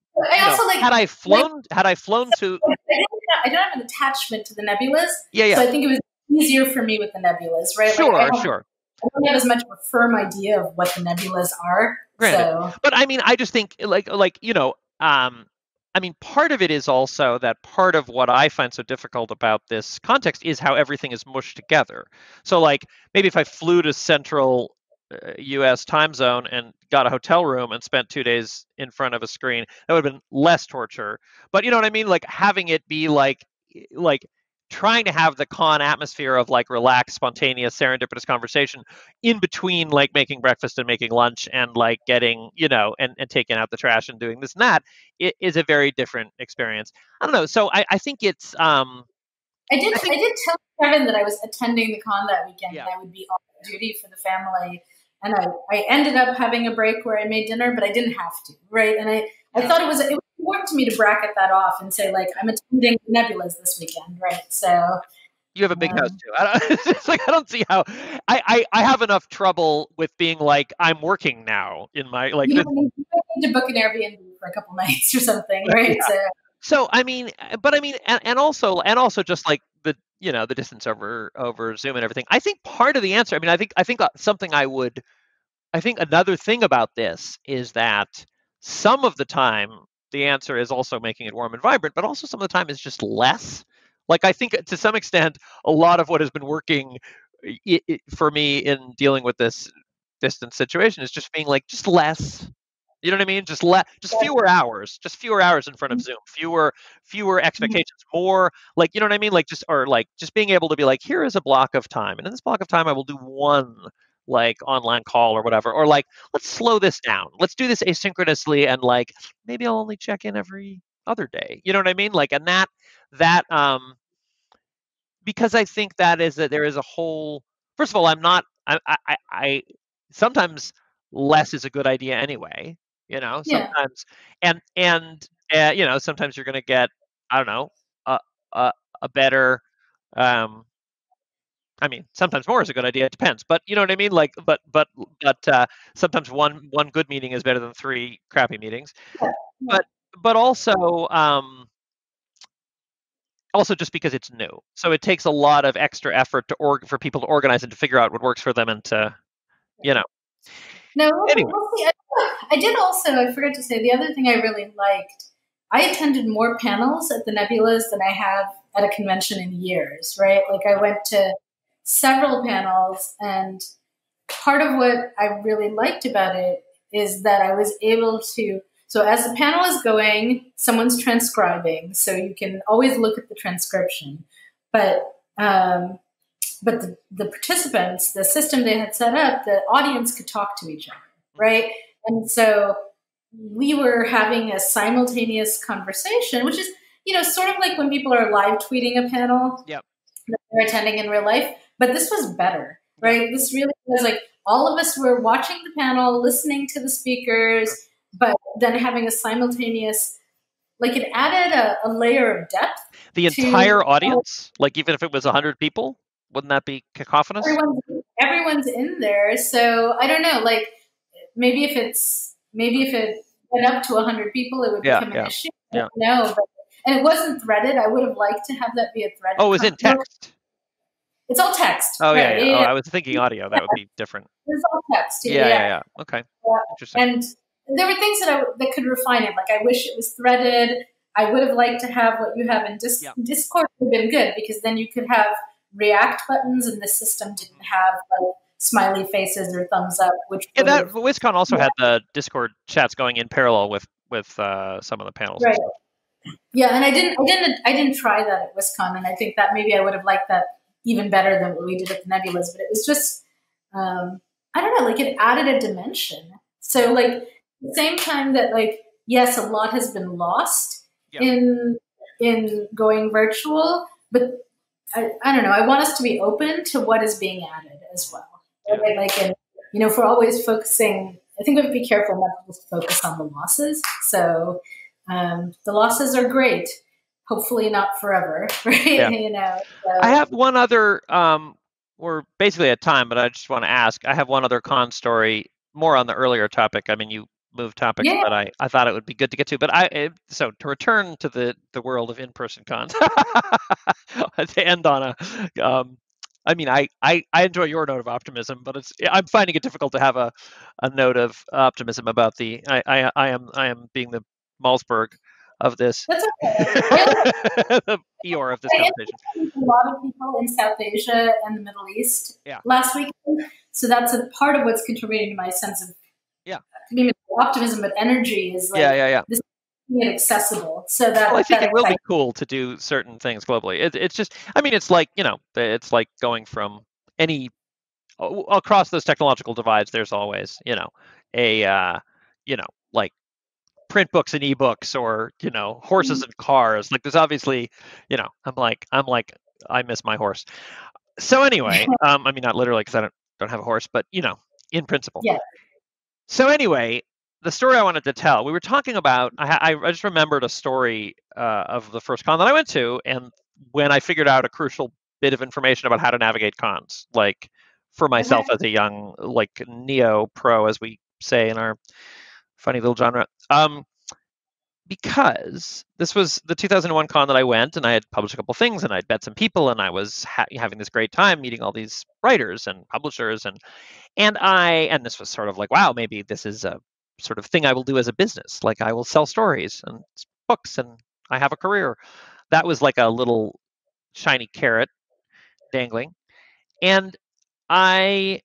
I you know, also like, had I like flown had I flown to I didn't, I don't have an attachment to the nebulas, yeah yeah so I think it was easier for me with the nebulas, right? Like I sure have, sure I don't have as much of a firm idea of what the nebulas are. granted, So but I mean, I just think, like like you know, um, I mean, part of it is also that part of what I find so difficult about this context is how everything is mushed together. So, like, maybe if I flew to central uh, U S time zone and got a hotel room and spent two days in front of a screen, that would have been less torture. But you know what I mean? Like, having it be like like trying to have the con atmosphere of, like, relaxed, spontaneous, serendipitous conversation in between, like, making breakfast and making lunch and, like, getting, you know, and, and taking out the trash and doing this and that, it is a very different experience. I don't know. So I, I think it's um I did I I think did tell Kevin that I was attending the con that weekend yeah. and I would be on duty for the family. And I, I ended up having a break where I made dinner, but I didn't have to, right? And I, I Yeah. thought it was it was important to me to bracket that off and say, like, I'm attending Nebulas this weekend, right? So You have a big house um, too. I don't, it's just like, I don't see how I, I I have enough trouble with being like, I'm working now in my, like, you this, don't need, you don't need to book an Airbnb for a couple nights or something, yeah. right? So So I mean, uh, but I mean, and, and also and also just like the, you know, the distance over over Zoom and everything. I think part of the answer. I mean, I think I think uh, something I would. I think another thing about this is that some of the time the answer is also making it warm and vibrant, but also some of the time is just less. Like, I think to some extent, a lot of what has been working i i for me in dealing with this distance situation is just being like, just less. You know what I mean? Just let, just fewer hours, just fewer hours in front of Zoom, fewer, fewer expectations, more, like, you know what I mean? Like, just, or like, just being able to be like, here is a block of time, and in this block of time, I will do one, like, online call or whatever, or like, let's slow this down. Let's do this asynchronously, and, like, maybe I'll only check in every other day. You know what I mean? Like, and that, that, um, because I think that is that there is a whole. First of all, I'm not. I, I, I sometimes less is a good idea anyway. You know, yeah, sometimes, and and uh, you know, sometimes you're going to get, I don't know, a a, a better. Um, I mean, sometimes more is a good idea. It depends, but you know what I mean. Like, but but but uh, sometimes one one good meeting is better than three crappy meetings. yeah, yeah. But but also. Um, Also, just because it's new, so it takes a lot of extra effort to org for people to organize and to figure out what works for them, and to, you know. No, we'll, Anyway, we'll see. I, I did also, I forgot to say, the other thing I really liked, I attended more panels at the Nebulas than I have at a convention in years, right? Like I went to several panels, and part of what I really liked about it is that I was able to, so as the panel is going, someone's transcribing, so you can always look at the transcription. But um, but the, the participants, the system they had set up, the audience could talk to each other, right? And so we were having a simultaneous conversation, which is, you know, sort of like when people are live tweeting a panel yep, that they're attending in real life, but this was better, yep, right? This really was like all of us were watching the panel, listening to the speakers, but then having a simultaneous like it added a, a layer of depth. The entire to, audience, like even if it was a hundred people, wouldn't that be cacophonous? Everyone's, everyone's in there, so I don't know. Like maybe if it's maybe if it went up to a hundred people, it would yeah, become yeah, an issue. I yeah. don't know, but and it wasn't threaded. I would have liked to have that be a threaded. Oh, it was in text. It's all text. Oh right, yeah, yeah. yeah. Oh, I was thinking audio. That would be different. It's all text. Yeah, yeah, yeah, yeah. Okay. Yeah. Interesting. And there were things that I that could refine it. Like I wish it was threaded. I would have liked to have what you have in Dis- yeah. Discord would have been good, because then you could have react buttons, and the system didn't have like smiley faces or thumbs up. Which yeah, that WisCon also yeah. had the Discord chats going in parallel with with uh, some of the panels. Right. Yeah, and I didn't, I didn't, I didn't try that at WisCon, and I think that maybe I would have liked that even better than what we did at the Nebulas. But it was just, um, I don't know, like it added a dimension. So like at the same time that like yes, a lot has been lost yeah. in in going virtual, but I, I don't know. I want us to be open to what is being added as well. Yeah. Like, like and, you know, if we're always focusing, I think we have to be careful not to just focus on the losses. So. Um, the losses are great. Hopefully not forever, right? Yeah. You know. So. I have one other. Um, we're basically at time, but I just want to ask. I have one other con story, more on the earlier topic. I mean, you moved topics, yeah. but I, I thought it would be good to get to. But I so to return to the, the world of in-person cons to end on a. Um, I mean, I, I, I enjoy your note of optimism, but it's I'm finding it difficult to have a, a note of optimism about the. I, I, I am I am being the Malzberg of this. That's okay. The Eeyore of this I conversation. A lot of people in South Asia and the Middle East yeah. last week, so that's a part of what's contributing to my sense of yeah, maybe optimism, but energy is like yeah, yeah, yeah. this being accessible. So that well, I think that it will be cool to do certain things globally. It, it's just, I mean, it's like you know, it's like going from any across those technological divides. There's always you know a uh, you know like. print books and ebooks, or you know horses and cars. Like there's obviously you know i'm like i'm like I miss my horse. So anyway, um I mean not literally because I don't don't have a horse, but you know in principle. Yeah. So anyway, the story I wanted to tell, we were talking about, i, I just remembered a story uh, of the first con that I went to, and when I figured out a crucial bit of information about how to navigate cons, like for myself okay. as a young like neo pro, as we say in our funny little genre. Um, because this was the two thousand one con that I went, and I had published a couple things, and I'd met some people, and I was ha- having this great time meeting all these writers and publishers, and and I and this was sort of like, wow, maybe this is a sort of thing I will do as a business. Like I will sell stories and books, and I have a career. That was like a little shiny carrot dangling, and I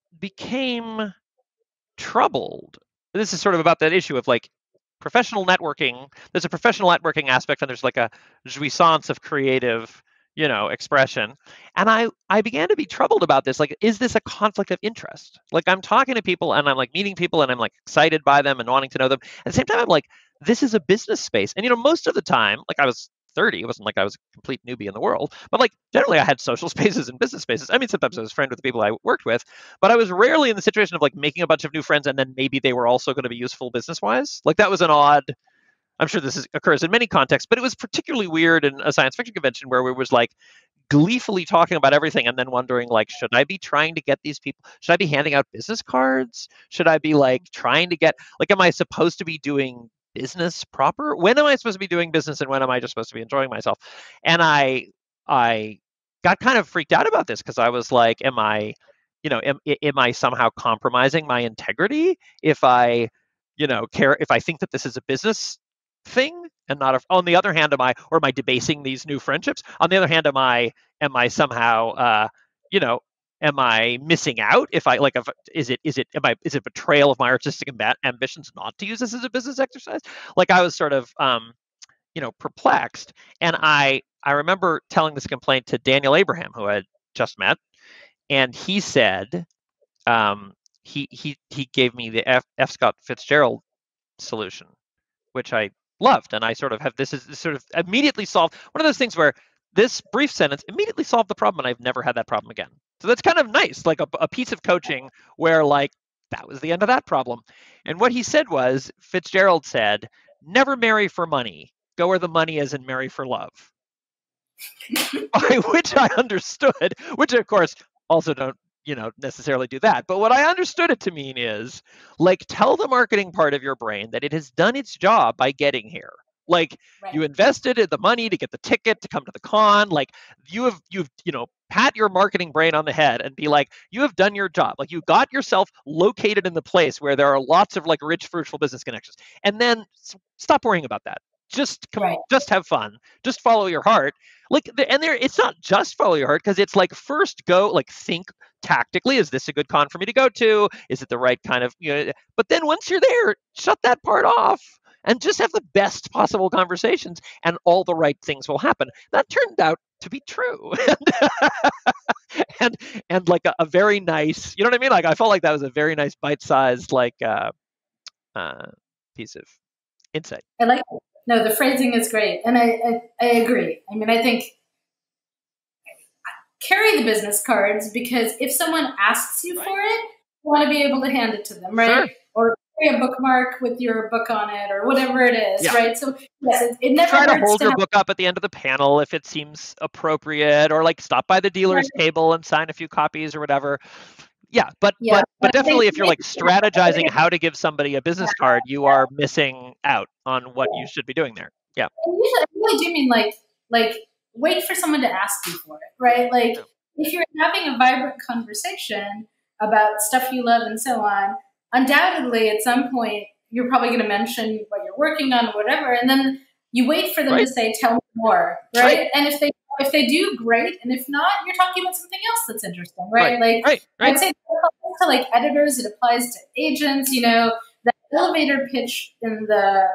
became troubled. This is sort of about that issue of like professional networking. There's a professional networking aspect, and there's like a jouissance of creative, you know, expression. And I, I began to be troubled about this. Like, is this a conflict of interest? Like, I'm talking to people, and I'm like meeting people, and I'm like excited by them and wanting to know them. At the same time, I'm like, this is a business space. And you know, most of the time, like I was thirty, it wasn't like I was a complete newbie in the world, but like generally I had social spaces and business spaces. I mean, sometimes I was friends with the people I worked with, but I was rarely in the situation of like making a bunch of new friends and then maybe they were also going to be useful business wise. Like that was an odd, I'm sure this is, occurs in many contexts, but it was particularly weird in a science fiction convention where we was like gleefully talking about everything and then wondering like, should I be trying to get these people, should I be handing out business cards? Should I be like trying to get, like, am I supposed to be doing business proper? When am I supposed to be doing business and when am I just supposed to be enjoying myself? And I I got kind of freaked out about this because I was like, am I, you know, am, am I somehow compromising my integrity if I, you know, care, if I think that this is a business thing and not a, on the other hand, am I, or am I debasing these new friendships? On the other hand, am I, am I somehow, uh, you know, am I missing out if I like, if, is it, is it, am I, is it betrayal of my artistic amb- ambitions not to use this as a business exercise? Like I was sort of, um, you know, perplexed. And I, I remember telling this complaint to Daniel Abraham, who I had just met. And he said, um, he, he, he gave me the F, F. Scott Fitzgerald solution, which I loved. And I sort of have, this is this sort of immediately solved one of those things where this brief sentence immediately solved the problem, and I've never had that problem again. So that's kind of nice, like a, a piece of coaching where like that was the end of that problem. And what he said was, Fitzgerald said, never marry for money, go where the money is and marry for love. By which I understood, which of course also don't, you know, necessarily do that. But what I understood it to mean is, like, tell the marketing part of your brain that it has done its job by getting here. Like, Right. you invested in the money to get the ticket to come to the con. Like, you have, you've, you know, pat your marketing brain on the head and be like, you have done your job. Like, you got yourself located in the place where there are lots of like rich, fruitful business connections. And then s- stop worrying about that. Just com- Right. just have fun. Just follow your heart. Like, the, and there, it's not just follow your heart, because it's like, first go, like, think tactically, is this a good con for me to go to? Is it the right kind of, you know? But then once you're there, shut that part off and just have the best possible conversations, and all the right things will happen. That turned out to be true. and and like a, a very nice, you know what I mean? Like, I felt like that was a very nice bite-sized, like, uh, uh, piece of insight. I like it. No, the phrasing is great. And I, I, I agree. I mean, I think carry the business cards, because if someone asks you Right. for it, you want to be able to hand it to them, right? Sure. Or carry a bookmark with your book on it, or whatever it is, Yeah. right? So yes, it, it never Try to hurts hold to your have book up at the end of the panel if it seems appropriate, or like stop by the dealer's table and sign a few copies or whatever. Yeah, but Yeah, but but but I think definitely if you're like strategizing how to give somebody a business yeah, card, you are missing out on what you should be doing there. Yeah. and usually, I really do mean like like wait for someone to ask you for it, right? Like Yeah. if you're having a vibrant conversation about stuff you love and so on, undoubtedly at some point you're probably going to mention what you're working on or whatever, and then you wait for them Right. to say, "Tell me more," right? Right. And if they if they do, great, and if not, you're talking about something else that's interesting, right? Right. Like Right. Right. I'd say it applies to like editors, it applies to agents. You know, the elevator pitch in the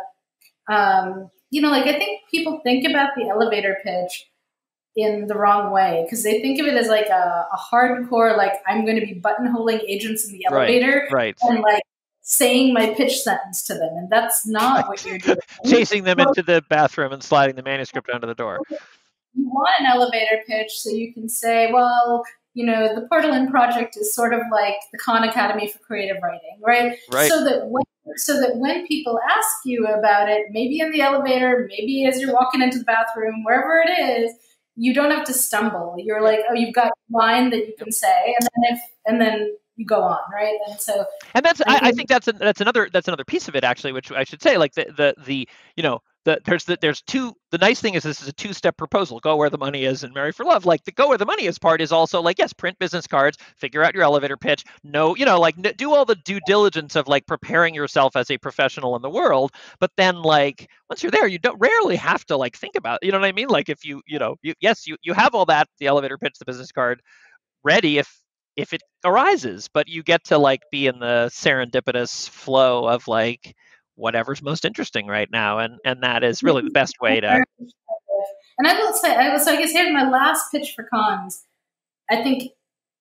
um, you know, like I think people think about the elevator pitch in the wrong way, because they think of it as like a, a hardcore, like I'm going to be buttonholing agents in the Right. elevator Right. and like saying my pitch sentence to them, and that's not what you're doing. Chasing them Well, into the bathroom and sliding the manuscript under the door. you want an elevator pitch so you can say, well, you know, the Portalin project is sort of like the Khan Academy for creative writing, right? Right. So that when so that when people ask you about it, maybe in the elevator, maybe as you're walking into the bathroom, wherever it is, you don't have to stumble. You're like, oh, you've got a line that you can say, and then if and then you go on, right? And so, and that's I I, I think, think that's a, that's another that's another piece of it, actually, which I should say, like the the the you know the there's the, there's two the nice thing is this is a two-step proposal: go where the money is and marry for love. Like, the go where the money is part is also like, yes, print business cards, figure out your elevator pitch, no, you know, like n- do all the due diligence of like preparing yourself as a professional in the world. But then, like, once you're there, you don't rarely have to like think about, you know what I mean? Like, if you you know you yes you you have all that, the elevator pitch, the business card, ready if if it arises, but you get to like be in the serendipitous flow of like whatever's most interesting right now, and and that is really the best way to. and I will say, I will. So I guess here's my last pitch for cons. I think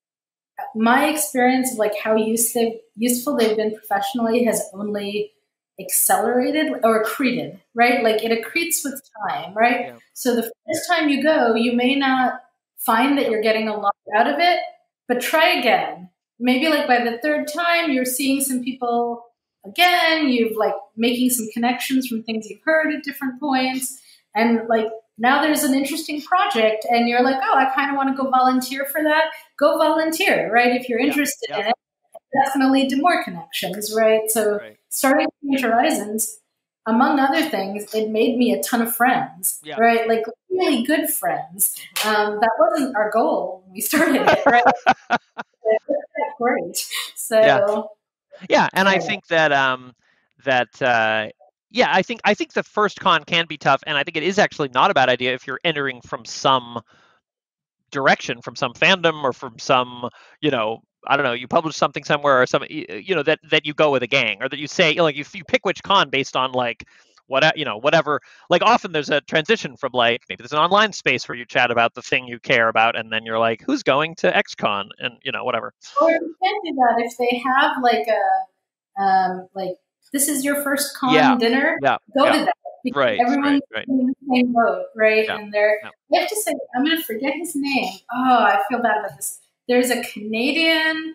my experience of like how useful useful they've been professionally has only accelerated or accreted, right? Like it accretes with time, right? Yeah. So the first time you go, you may not find that you're getting a lot out of it, but try again. Maybe like by the third time, you're seeing some people again, you've like making some connections from things you've heard at different points. And like now there's an interesting project and you're like, oh, I kind of want to go volunteer for that. Go volunteer, right? If you're interested Yeah. Yeah. in it, that's going to lead to more connections, right? So Right. starting Change Horizons, among other things, it made me a ton of friends, Yeah. right? Like really good friends. Um, that wasn't our goal when we started it, right? That's great. So Yeah. Yeah, and I yeah. think that um that uh yeah, I think I think the first con can be tough, and I think it is actually not a bad idea if you're entering from some direction, from some fandom or from some, you know, I don't know, you publish something somewhere or some, you know, that that you go with a gang, or that you say, like, if you pick which con based on like what, you know, whatever. Like, often there's a transition from like, maybe there's an online space where you chat about the thing you care about, and then you're like, who's going to XCon, and you know, whatever. Or you can do that if they have like a um, like this is your first con Yeah. dinner. Yeah. Go Yeah. to that because Right. everyone's Right. Right. in the same boat, right? Yeah. And they're Yeah. I have to say, I'm going to forget his name. Oh, I feel bad about this. There's a Canadian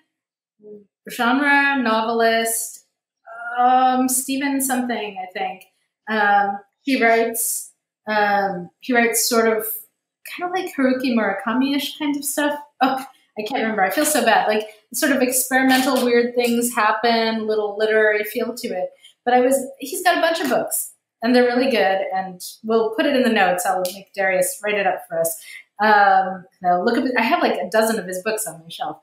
genre novelist, um, Stephen something, I think. Um, he writes Um, he writes sort of kind of like Haruki Murakami-ish kind of stuff. Oh, I can't remember. I feel so bad. Like sort of experimental weird things happen, little literary feel to it. But I was, he's got a bunch of books and they're really good. And we'll put it in the notes. I'll make Darius write it up for us. Um, now look at, I have like a dozen of his books on my shelf.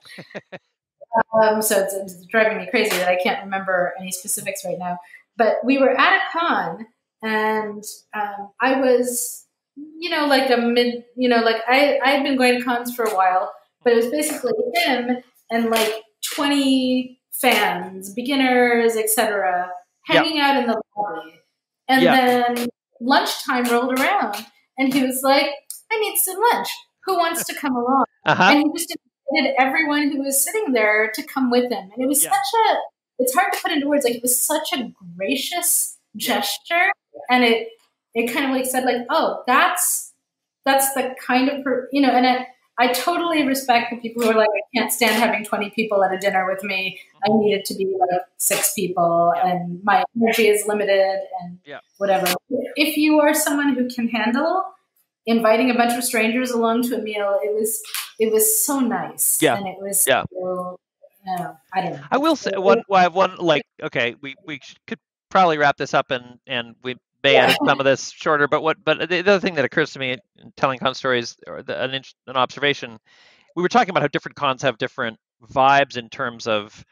um, so it's, it's driving me crazy that I can't remember any specifics right now. But we were at a con and um, I was, you know, like a mid, you know, like I, I had been going to cons for a while, but it was basically him and like twenty fans, beginners, et cetera, hanging yep. out in the lobby. And yep. then lunchtime rolled around and he was like, I need some lunch. Who wants to come along? Uh-huh. And he just invited everyone who was sitting there to come with him. And it was yeah. such a, it's hard to put into words, like it was such a gracious gesture. And it, it kind of like said like, oh, that's, that's the kind of, per, you know, and it, I totally respect the people who are like, I can't stand having twenty people at a dinner with me. I need it to be like six people yeah. and my energy is limited and yeah. whatever. If you are someone who can handle inviting a bunch of strangers along to a meal, it was, it was so nice. Yeah. And it was, yeah. so, uh, I don't know. I will say one, well, I have one, like, okay, we, we could probably wrap this up and, and we may edit some of this shorter, but what, but the other thing that occurs to me in telling con stories, or the, an, an observation, we were talking about how different cons have different vibes in terms of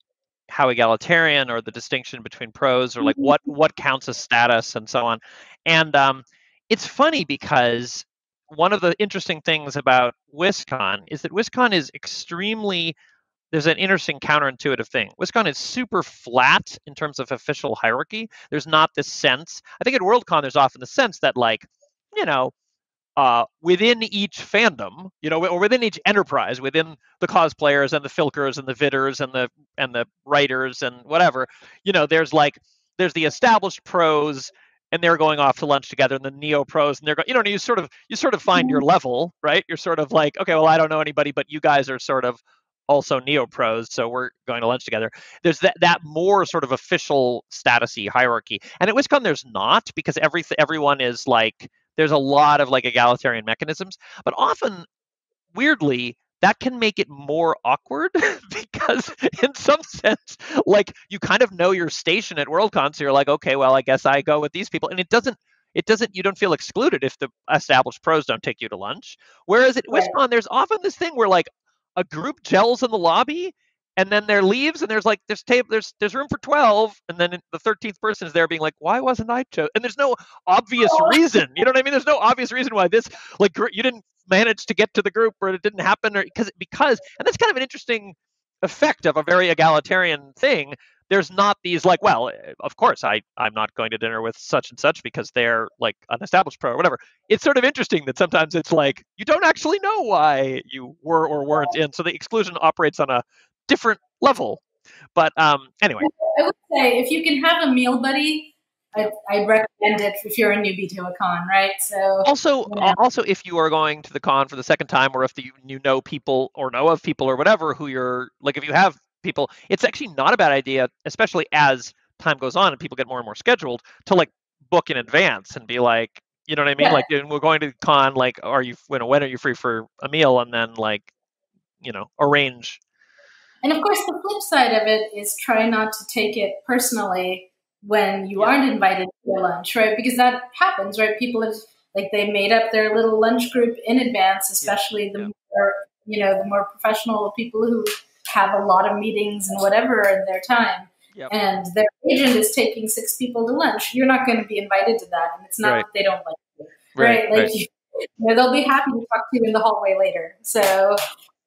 how egalitarian or the distinction between pros or like what, what counts as status and so on. And um, it's funny because one of the interesting things about WisCon is that WisCon is extremely, there's an interesting counterintuitive thing. WisCon is super flat in terms of official hierarchy. There's not this sense. I think at Worldcon, there's often the sense that, like, you know, uh, within each fandom, you know, or within each enterprise, within the cosplayers and the filkers and the vidders and the and the writers and whatever, you know, there's like there's the established pros and they're going off to lunch together, and the neo pros and they're going, you know, and you sort of you sort of find your level, right? You're sort of like, okay, well, I don't know anybody, but you guys are sort of also neo pros, so we're going to lunch together. There's that that more sort of official statusy hierarchy, and at WisCon there's not, because every everyone is like, there's a lot of like egalitarian mechanisms, but often, weirdly, that can make it more awkward because in some sense, like, you kind of know your station at Worldcon, so you're like, okay, well, I guess I go with these people, and it doesn't. It doesn't, you don't feel excluded if the established pros don't take you to lunch. Whereas at WisCon, there's often this thing where like a group gels in the lobby and then there leaves and there's like, there's table, there's, there's room for twelve. And then the thirteenth person is there being like, why wasn't I chosen? And there's no obvious reason, you know what I mean? There's no obvious reason why this, like, you didn't manage to get to the group or it didn't happen, or because, because, and that's kind of an interesting effect of a very egalitarian thing. There's not these like, well, of course, I, I'm not going to dinner with such and such because they're like an established pro or whatever. It's sort of interesting that sometimes it's like, you don't actually know why you were or weren't in. So the exclusion operates on a different level. But um, anyway. I would say if you can have a meal buddy, I, I recommend it if you're a newbie to a con, right? So also, you know. also if you are going to the con for the second time, or if the, you know people or know of people or whatever who you're, like, if you have people, it's actually not a bad idea, especially as time goes on and people get more and more scheduled, to like book in advance and be like, you know what I mean? Yeah. Like, we're going to con, like, are you, when, when are you free for a meal? And then, like, you know, arrange. And of course, the flip side of it is try not to take it personally when you yeah. aren't invited to a lunch, right? Because that happens, right? People have, like, they made up their little lunch group in advance, especially yeah. the yeah. more, you know, the more professional people who have a lot of meetings and whatever in their time. Yep. And their agent is taking six people to lunch. You're not going to be invited to that. And it's not right. that they don't like you, right? right? Like, right. You, you know, they'll be happy to talk to you in the hallway later. So,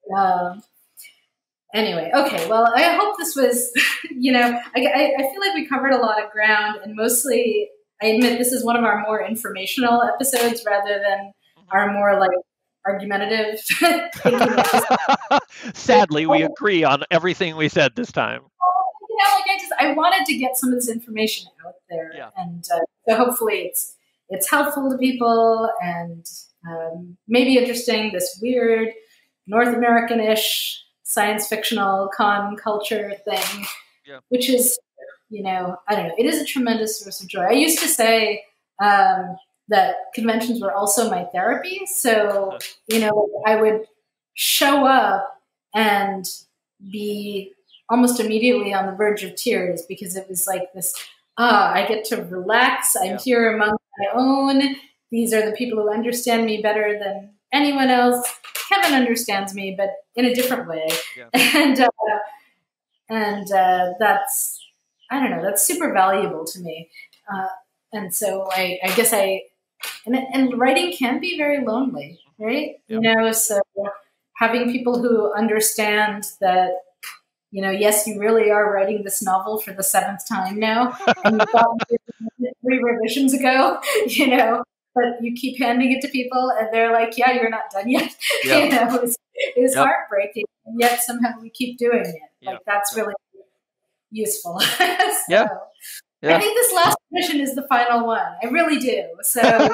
um, anyway, okay. Well, I hope this was, you know, I, I, I feel like we covered a lot of ground, and mostly, I admit this is one of our more informational episodes rather than our more like argumentative. Sadly, we agree on everything we said this time. You know, like I just, I wanted to get some of this information out there, yeah. and uh, so hopefully it's it's helpful to people and um, maybe interesting. This weird North American-ish science fictional con culture thing, yeah. which is, you know, I don't know. It is a tremendous source of joy. I used to say, um, that conventions were also my therapy. So, you know, I would show up and be almost immediately on the verge of tears because it was like this, ah, I get to relax. I'm yeah. here among my own. These are the people who understand me better than anyone else. Kevin understands me, but in a different way. Yeah. And, uh, and uh, that's, I don't know, that's super valuable to me. Uh, and so I, I guess I, and, and writing can be very lonely, right? Yep. You know, so having people who understand that, you know, yes, you really are writing this novel for the seventh time now, and you thought three revisions ago, you know, but you keep handing it to people and they're like, yeah, you're not done yet. Yep. You know, it's, it's yep. heartbreaking, and yet somehow we keep doing it. Yep. Like, that's really useful. So, yeah. Yeah. I think this last revision is the final one. I really do. So then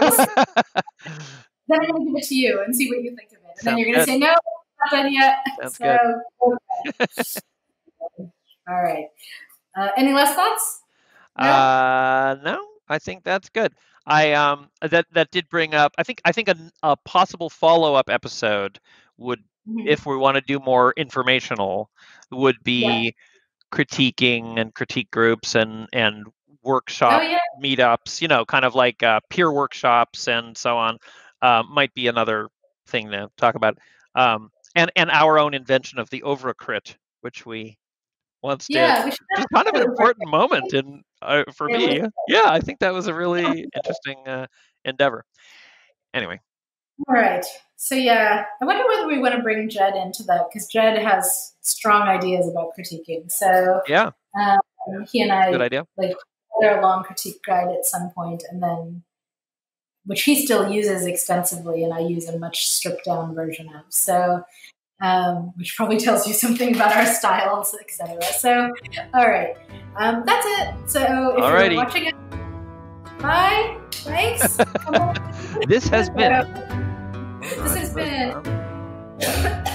I'm going to give it to you and see what you think of it. And Sounds then you're going to say, no, not done yet. Sounds so, good. Okay. All right. Uh, any last thoughts? No? Uh, no, I think that's good. I um that that did bring up. I think I think a, a possible follow up episode would, mm-hmm. if we want to do more informational, would be. Yeah. critiquing and critique groups and and workshop oh, yeah. meetups, you know, kind of like uh, peer workshops and so on, uh, might be another thing to talk about. Um, and and our own invention of the overcrit, which we once yeah, did, which is kind of an important moment in uh, for yeah, me. Yeah, I think that was a really interesting uh, endeavor. Anyway. All right. So, yeah, I wonder whether we want to bring Jed into that, because Jed has strong ideas about critiquing. So, yeah, um, he and I Good idea. like had a long critique guide at some point, and then which he still uses extensively, and I use a much stripped down version of. So, um, which probably tells you something about our styles, et cetera. So, all right, um, that's it. So, if Alrighty. You're watching it, bye. Thanks. This has been. This has been